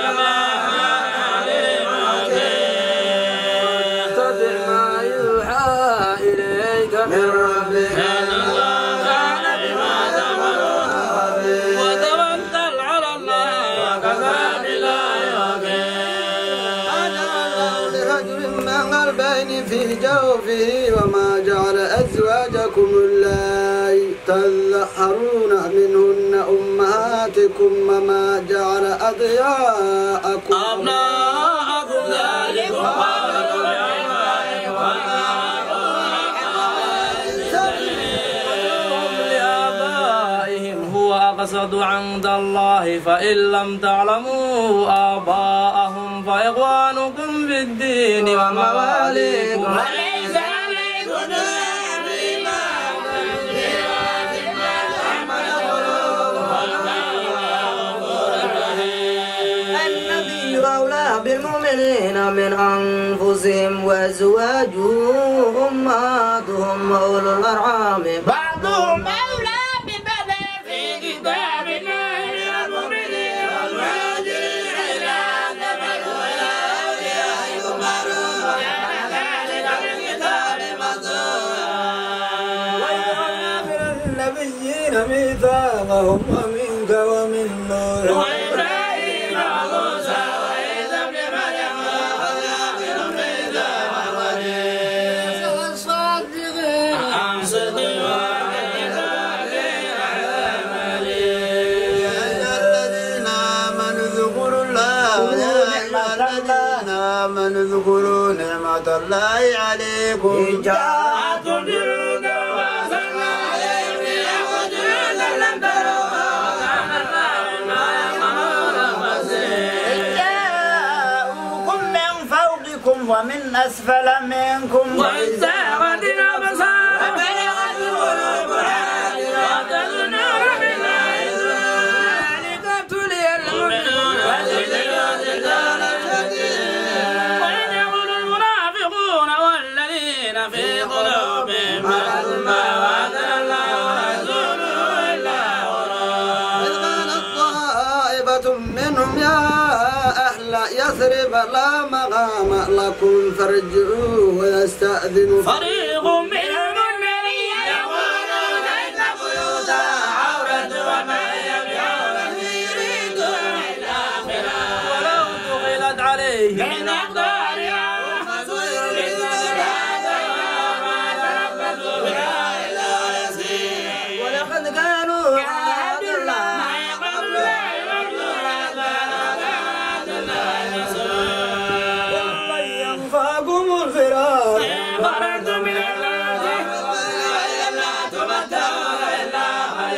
اتبع ما يوحى إليك من ربك وتوكل على الله وكفى بالله وكيلا لرجل من قلبين في جوفه وما جعل أزواجكم اللائي تظهرون منهن أمهاتكم وما جعل أضياءكم أبناءكم ذلكم قولكم لآبائهم هو أقصد عند الله فإن لم تعلموا آباءهم فإخوانكم في الدين ومواليكم وليس عليكم النبي أولى بالمؤمنين من أنفسهم وأزواجهم أمهاتهم وأولو الأرحام بعضهم أولى ببدء في كتاب الله للمؤمنين والمهاجرين إلى أن تبلغوا إلى أوليائكم معروفا كان ذلك في الكتاب مسطورا من النبيين ميثاقهم ومنك ومن نوح وإبراهيم وموسى وعيسى ابن مريم وآخر الميثاق الغليظ والصادقين عن صدق الذين آمنوا اذكروا الله يا أيها الذين آمنوا اذكروا نعمة الله عليكم جاءتكم جنود وأرسلنا عليهم رياحا جنودا لم تروها وكان الله بما يعملون بصيرا جاءوكم من فوقكم ومن أسفل منكم وإذ زاغت الأبصار وبلغت القلوب الحناجر وتظنون بالله الظنون ذلك ابتلي المؤمنون وزلزلوا زلزالا شديدا وإذ يقول المنافقون والذين في قلوبهم مرض ما وعدنا الله ورسوله إلا إذ غرورا قالت طائفة منهم يا أهل يثرب لا مقام لكم فارجعوا ويستأذن فريق منهم النبي يقولون إن بيوتنا عورة وما هي بعورة يريدون إلا فرارا ولو دخلت عليهم من أقدارها فزوجوا بالزلزال وما تربصوا بها إلا يسير ولقد كانوا عهد الله ما يقول لا يمرون عباد الله رسول لن ينفعكم الفرار فررتم من الله لا تمتعون إلا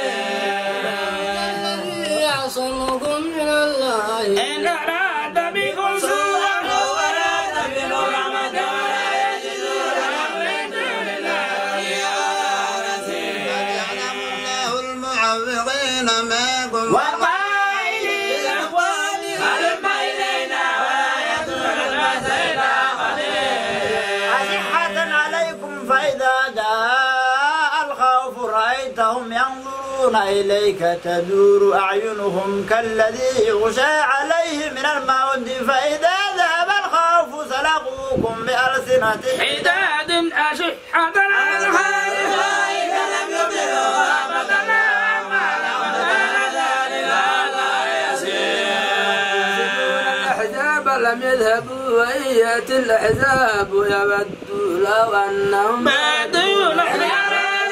قليلا يعصمكم من الله إن أراد بكم سوءا وأراد بكم رحمة ولا يجدون لهم من دون الله وليا ولا نصيرا يعلم الله المعوقين منكم والقائلين إخواني هلم إلينا ولا يدعون الناس إلى قليل أصحة عليكم فإذا جاء الخوف رأيتهم ينظرون إليك تدور أعينهم كالذي يغشى عليه من الموت فإذا ذهب الخوف سلقوكم بألسنة حداد أشحة على الخير أولئك لم يبلغوا أبدا أعمال وكان ذلك على يسير الأحزاب ولم يذهبوا وإن يأتي الأحزاب يودوا لو أنهم بعدوا الأحزاب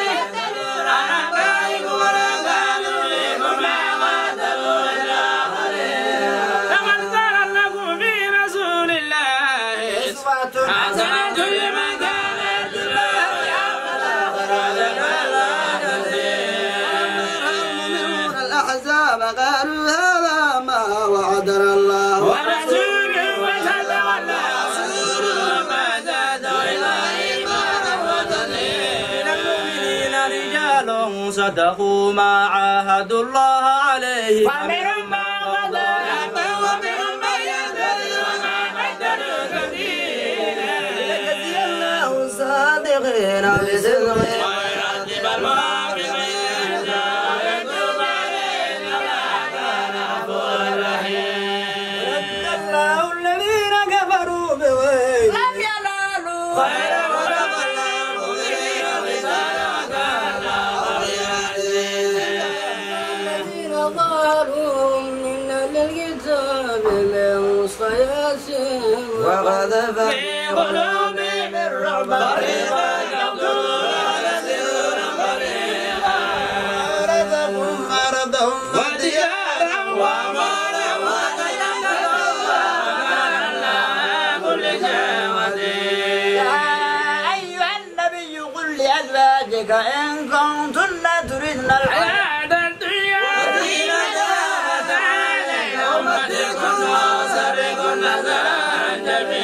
قالوا هذا ما وعدنا الله ورسوله وتولى رسوله ما زادوا إلا إيمانا وتسليما. المؤمنين رجال صدقوا ما عاهدوا الله عليه فمنهم من قضى نحبه ومنهم من ينتظر وما بدلوا تبديلا. ليجزي الله الصادقين بصدقهم ويعذب المنافقين ويتوب عليهم الله كان غفورا رحيما. الله الذين كفروا بغير لم ينالوا خيرا وتولوا مدبرين بسبب وكان الله عزيزا. الذين ظهروا من أهل الكتاب من صياصيهم وقذف في قلوبهم الرعب فريقا يقتلون ويسرون فريقا. رزقهم أرضهم وديارا وأموالا وأتينا وكان الله كل شيء قدير. يا أيها النبي قل لأزواجك إن كنتن تردن الحياة الحياة الدنيا وزينتها فتعالين أمتكن وأسركن سراحا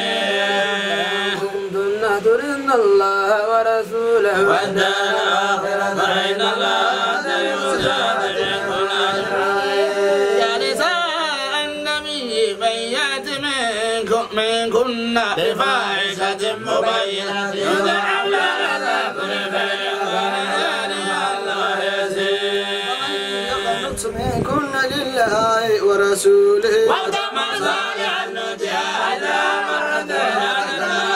جميلا. كنتن تردن الله ورسوله والدار الآخرة فإن الله سريع الحساب أجمعين. يا نساء النبي من يأت منكن منكن بفاحشة مبينة يضاعف لها العذاب ضعفين وكان الله يسير. منكن لله ورسوله وتم صالحا نؤتها أجرها مرتين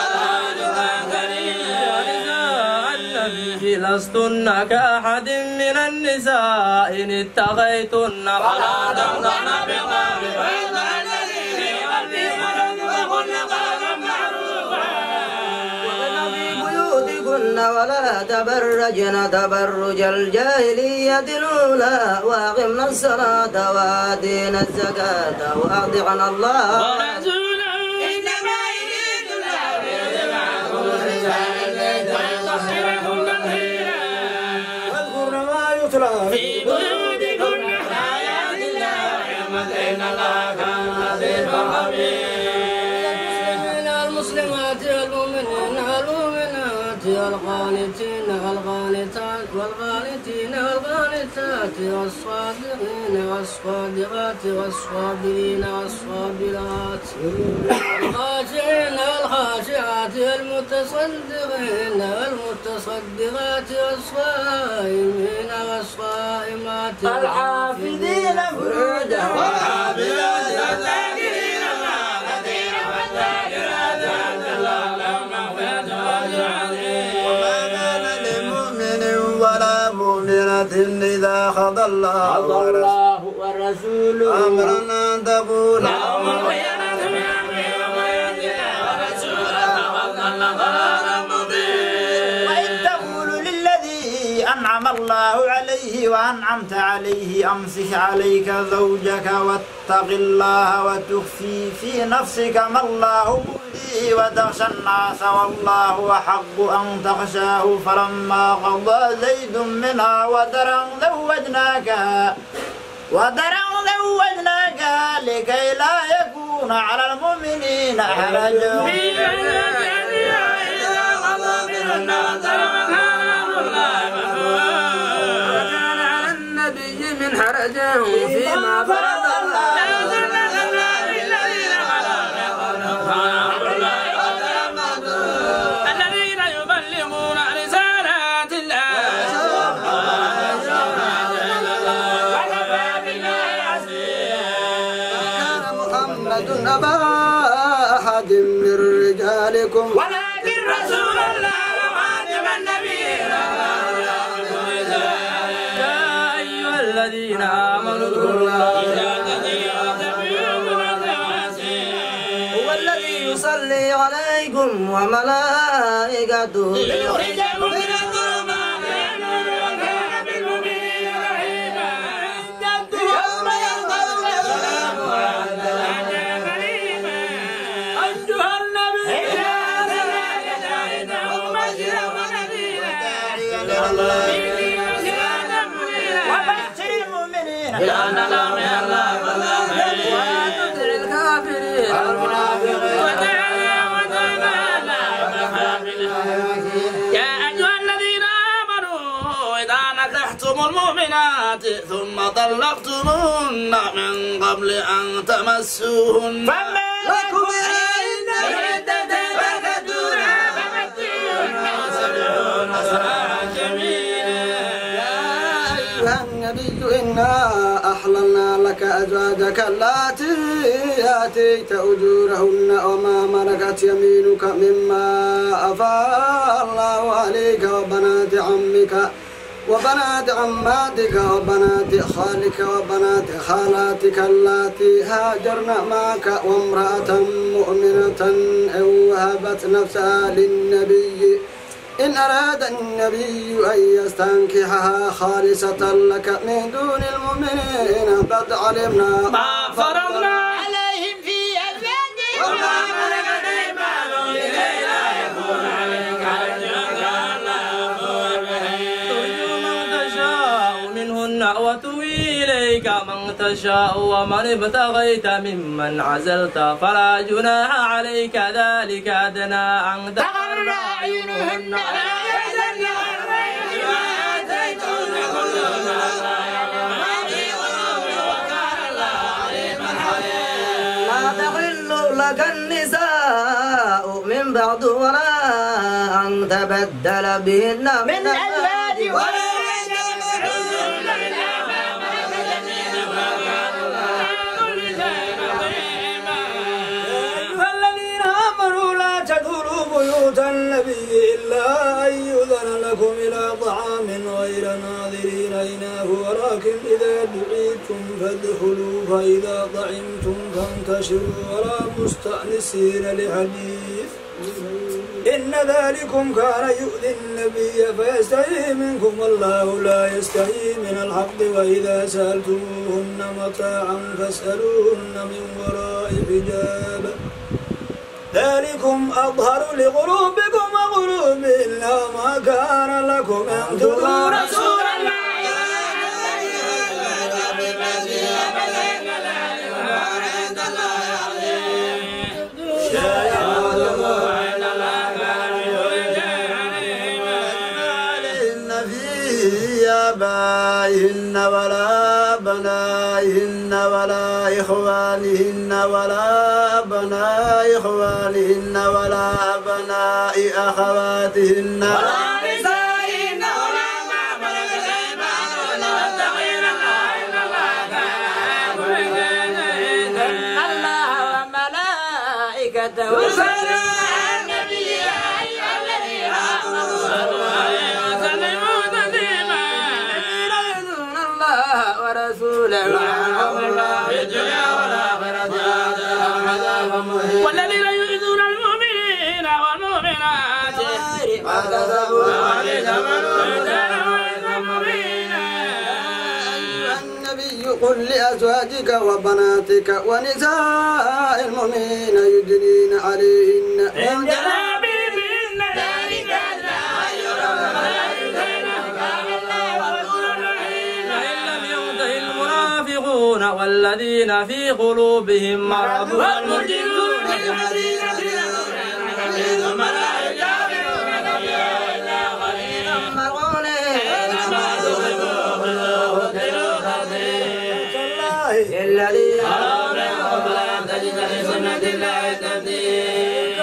لستن كأحد من النساء إن اتقيتن فلا تخضعن بالقول ويطع الذي في قلبه مرض وقلن قولا معروفا. في بيوتكن ولا تبرجن تبرج الجاهلية الأولى وأقمنا الصلاة وآتينا الزكاة وأطعنا الله ورسوله إنما يريد الله ليذهب عنكم الرجس أهل البيت ويطهركم تطهيرا. واذكرن ما يتلى في بيوتكن من آيات الله وحكمته إن الله كان لطيفا خبيرا. المسلمات والمؤمنين والمؤمنات والقانتين والقانتات والقانتين والقانتات والصادقين والصادقات والصابرين والصابرات والخاشعين والخاشعات والمتصدقين والمتصدقات والصائمين والصائمات الحافظين فروجهم والحافظات والذاكرين الله كثيرا والذاكرات أعد الله لهم مغفرة وأجر عظيم. وما كان لمؤمن ولا مؤمنة إذا قضى الله ورسوله أمرا أن تقول لهم الخيانة من أمرهم ومن يعص الله ورسوله فقد ضل ضلالا مبينا. وإن تقول للذي أنعم الله عليه وأنعمت عليه أمسك عليك زوجك واتق الله وتخفي في نفسك ما الله مبديه وتخشى الناس والله أحق أن تخشاه فلما قضى زيد منها وترا زوجناكها وترا زوجناكها لكي لا يكون على المؤمنين حرج في أزواجها إذا قضى منهن وترا وكان أمر الله مفعولا. وكان على النبي من حرج فيما فرض الله لا سنة الله للذين خلوا من قبلهم كان أمر الله قدرا مقدورا. الذين يبلغون رسالات الله وكفى بالله حسيبا. محمد أبا أحد من رجالكم ولكن رسول الله وخاتم النبيين يا أيها الذين آمنوا اذكروا الله ربهم وملائكته ليخرجكم من الظلمات إلى النور وكان بالمؤمنين رحيما يوم يلقون السلام وعدا كريما أيها النبي إذا أرسلناك شاهدا ومبشرا ونذيرا وبشر المؤمنين بأن لهم من الله فضلا ولا تطع الكافرين والمنافقين يا أيها الذين آمنوا إذا نكحتم المؤمنات ثم طلقتموهن من قبل أن تمسوهن فما لكم عند عدة فكدوها فمتعوهن وسرحوهن سراحا جميلا. يا أيها النبي إنا أحللنا لك أزواجك اللاتي آتيت أجورهن وما ملكت يمينك مما أفاء الله عليك وبنات عمك وبنات عماتك وبنات خالك وبنات خالاتك اللاتي هاجرن معك وامرأة مؤمنة إن وهبت نفسها للنبي إن أراد النبي أن يستنكحها خالصة لك من دون المؤمنين قد علمنا ما فرضنا عليهم في أزواجهم وما ملكت أيمانهم لكي لا يكون عليك حرج ترجو من تشاء منهن وتوي إليك من تشاء ومن ابتغيت ممن عزلت فلا جناح عليك ذلك أدنى أن تقر أعينهن ولا يحزن بما آتيتهن كلهن الله يعلم ما في قلوبهن وكان الله عليما حليما. لا تحل لك النساء من بعد ولا أن تبدل بهن من أزواج ولا بيوت النبي إلا أن يؤذن لكم إلى طعام غير ناظرين إناه ولكن إذا دعيتم فادخلوا فإذا طعمتم فانتشروا ولا مستأنسين لحديث إن ذلكم كان يؤذي النبي فيستحيي منكم والله لا يستحيي من الحق وإذا سألتموهن متاعا فاسألوهن من وراء حجاب ذلكم أظهر لقلوبكم وقلوبهن وما كان لكم أن تؤذوا رسول الله آبائهن ولا أبنائهن ولا إخوانهن ولا أبناء إخوانهن ولا أبناء أخواتهن ولا نسائهن ولا ما ملكت أيمانهن واتقين الله إن الله كان عليكم إن الله وملائكته يصلون على النبي يا أيها الذين آمنوا صلوا عليه وسلموا تسليما. ورسوله في الدنيا والآخرة عذاب مهين. والذين يؤذون المؤمنين والمؤمنات ما كسبوا وقد ثمنوا إثما مبينا. النبي قل لأزواجك وبناتك ونساء المؤمنين يدنين عليهن من جلابيبهن ذلك أدنى أن يرون فلا يؤذين كان الله غفورا رحيما. المنافقون والذين في قلوبهم مرض والمرجفون الذين في قلوبهم ثم لا يجاورون فيها إلا قليلا إنما تغفوا خذوه وقتلوا تقديرا الذين آمنوا فلا تجد لسنة الله تبديلا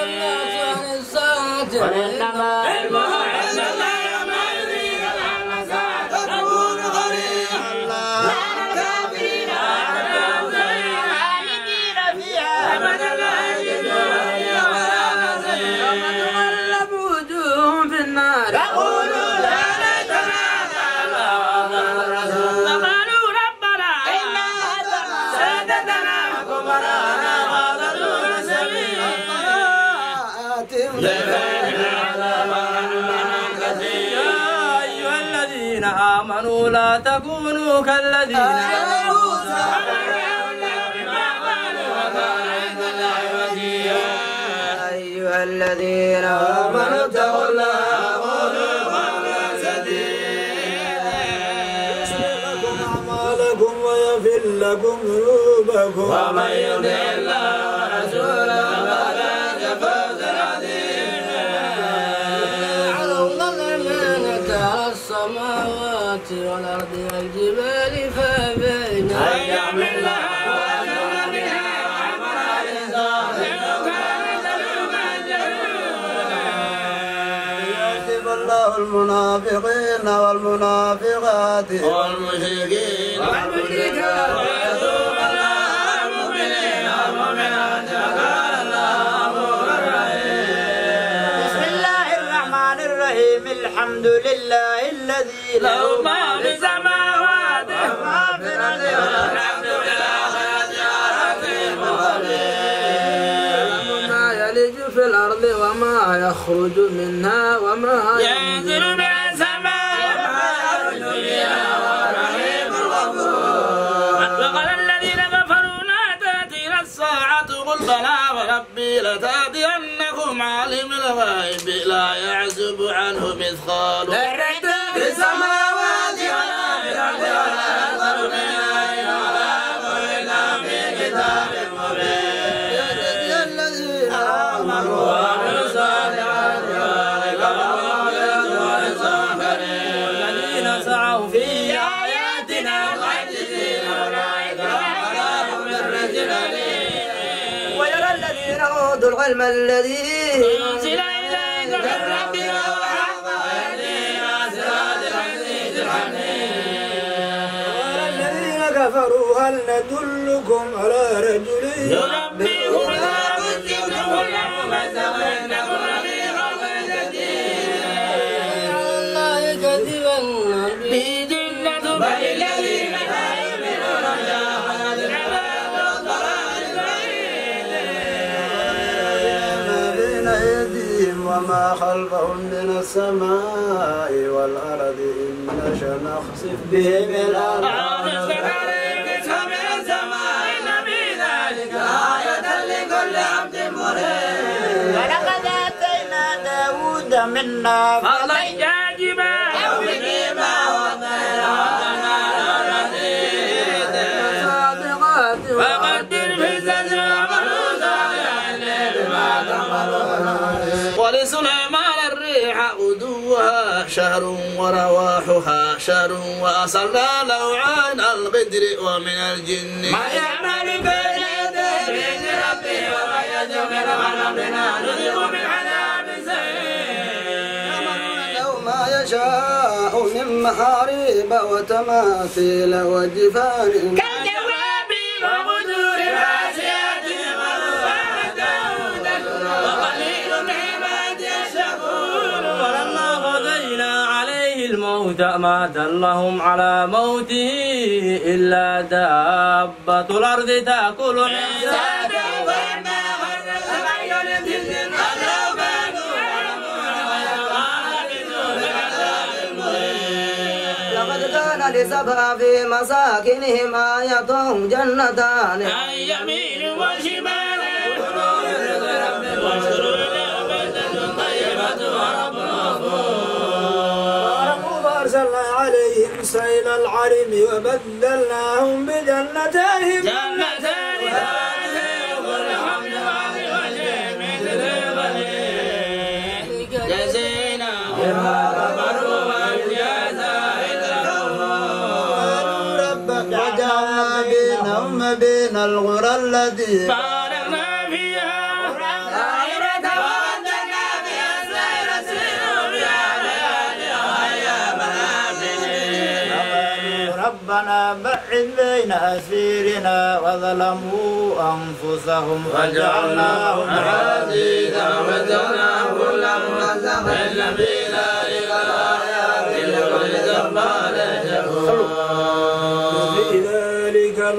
وإنما علمه عند الله وما يدريك لعل الساعة تكون قريبا. الكافرين خالدين فيها أبدا لا يجدون فيها ولا نصيرا. تغلب وجوههم في النار يقولون يا ليتنا أطعنا وأطعنا الرسول فقالوا ربنا إنا أطعنا سادتنا وكبراءنا وأضلونا السبيل. آتهم أيها الذين آمنوا لا تكونوا كالذين أيها الذين آمنوا اتقوا الله وقولوا قولا سديدا يصلح لكم أعمالكم ويغفر لكم ذنوبكم ومن يطع الله ورسوله فقد فاز عظيما. عرضنا الأمانة على السماوات والأرض والجبال فأبين أن يحملنها وأشفقن بها وحملها الإنسان إنه كان ظلوما جهولا. يعذب الله المنافقين والمنافقات والمشركين والمشركات ويتوب الله على المؤمنين والمؤمنات وكان الله غفورا رحيما. بسم الله الرحمن الرحيم الحمد لله الذي له ما في السماوات وما في الأرض والحمد بالآخرة والعظيم الخبير. ما يلج في الأرض وما يخرج منها وما ينزل من السماء وما يعرج فيها والرحيم الغفور. وقال الذين كفروا لا تأتينا الساعة قل بلى وربي لتأتينكم عالم الغيب لا يعزب عنه مثقال ذرة في السماوات ولا في الأرض ولا أصغر من ذلك ولا أكبر إلا في كتاب مبين. الذين آمنوا وعملوا الصالحات أولئك لهم مغفرة ورزق كريم. الذين سعوا في آياتنا معجزين أولئك لهم عذاب من رجل أليم. ويرى الذين أوتوا العلم الذي أنزل إليك من ربك وحق ويهدينا صراط العزيز الحميد. الذين كفروا هل ندلكم على رجل ينبئكم إذا كنتم كل ممزق إنكم لفي خلق جديد. الله كذبا في جنة بل الذين لا يؤمنون بالآخرة العذاب والضلال البعيد. ما بين أيديهم وما خلفهم من السماء والأرض إن نشأ نخسف بهم الأرض أو نسقط عليهم كسفا من السماء إن في ذلك لآية لكل عبد منيب. ولقد آتينا داود منا فضلا يا جبال أوبي معه الطير والنار والحديد. صادقات فقدر في الزجر وعملوا صالحا بما تعملون. ولسليمان الريح غدوها شهر ورواحها شهر وأصلنا له عين القدر ومن الجن من يعمل بين يديه بإذن ربه ومن يتوكل على ربنا نذقه من عذاب سعير. له ما يشاء من محاريب وتماثيل وجفان كالجواب وقدور راسيات مرفوعة وقليل من عبادي الشكور. ولما قضينا عليه الموت ما دلهم على موته إلا دابة الأرض تأكل من ساته. وما خرج تبين جلد أنه كانوا يعلمون ويقالوا بالعذاب المهين. لقد كان لسبع في مساكنهم آية جنتان عن يمين وشمال كلوا من رزق ربكم واشكروا له بلدة طيبة ورب غفور. فأرسلنا عليهم سيل العرم وبدلناهم بجنتين جنتان ذوات كل حمل وعلي وشيء مثل الغني جزيناهم بما صبروا وجزاء الغفور. ربنا وجعلنا بينهم بين الغرى التي باركنا فيها ظاهرة وبدلنا بها السير سيروا بها ليالي وأياما آمنين. ربنا بعد بين أسيرنا وظلموا أنفسهم وجعلناهم عزيزا وجعلنا كل ممزق إن في ذلك لآيات لكل جبار شكور. في ذلك الآيات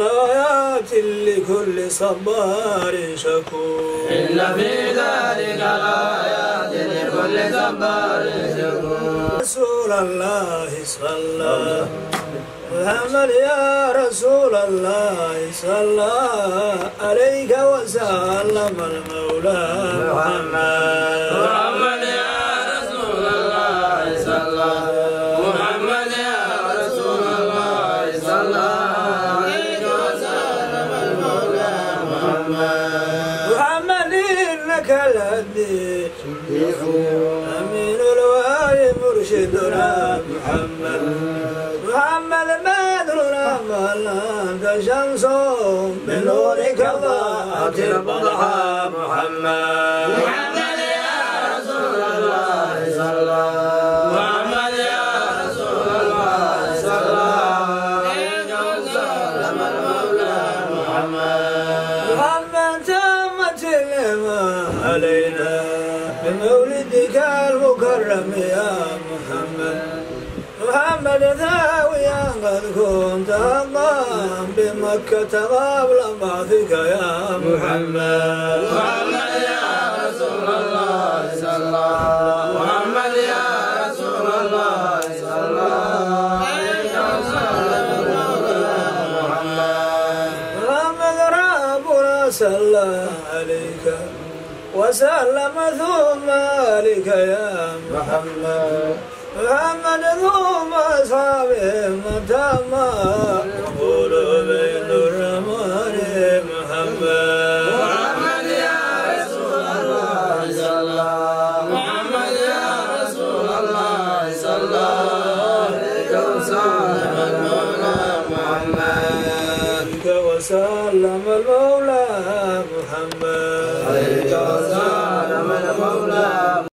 آيات لكل صبار شكور إن في ذلك لآيات لكل صبار شكور رسول الله صلى محمد يا رسول الله صلى عليك وسلم المولى محمد محمد يا رسول الله صلى محمد يا رسول الله صلى عليك وسلم المولى محمد محمد إنك الهدي أمين الوالي مرشدنا محمد محمد بدرنا أنت شمس من نورك ضاءت البضحى محمد محمد يا رسول الله صلى محمد يا رسول الله صلى عليك وسلم المولى محمد محمد تمت النعمة علينا بمولدك المكرم يا محمد محمد ثاويا قد كنت الله بمكة قبل بعثك يا محمد محمد يا رسول الله صلى محمد يا رسول الله صلى عليك وسلم المولى محمد محمد ربنا صلى عليك وسلم ثم عليك يا محمد محمد ثم أصحابه متى ما قولوا بين الرحمن محمد محمد يا رسول الله صلى محمد يا رسول الله صلى عليك وسلم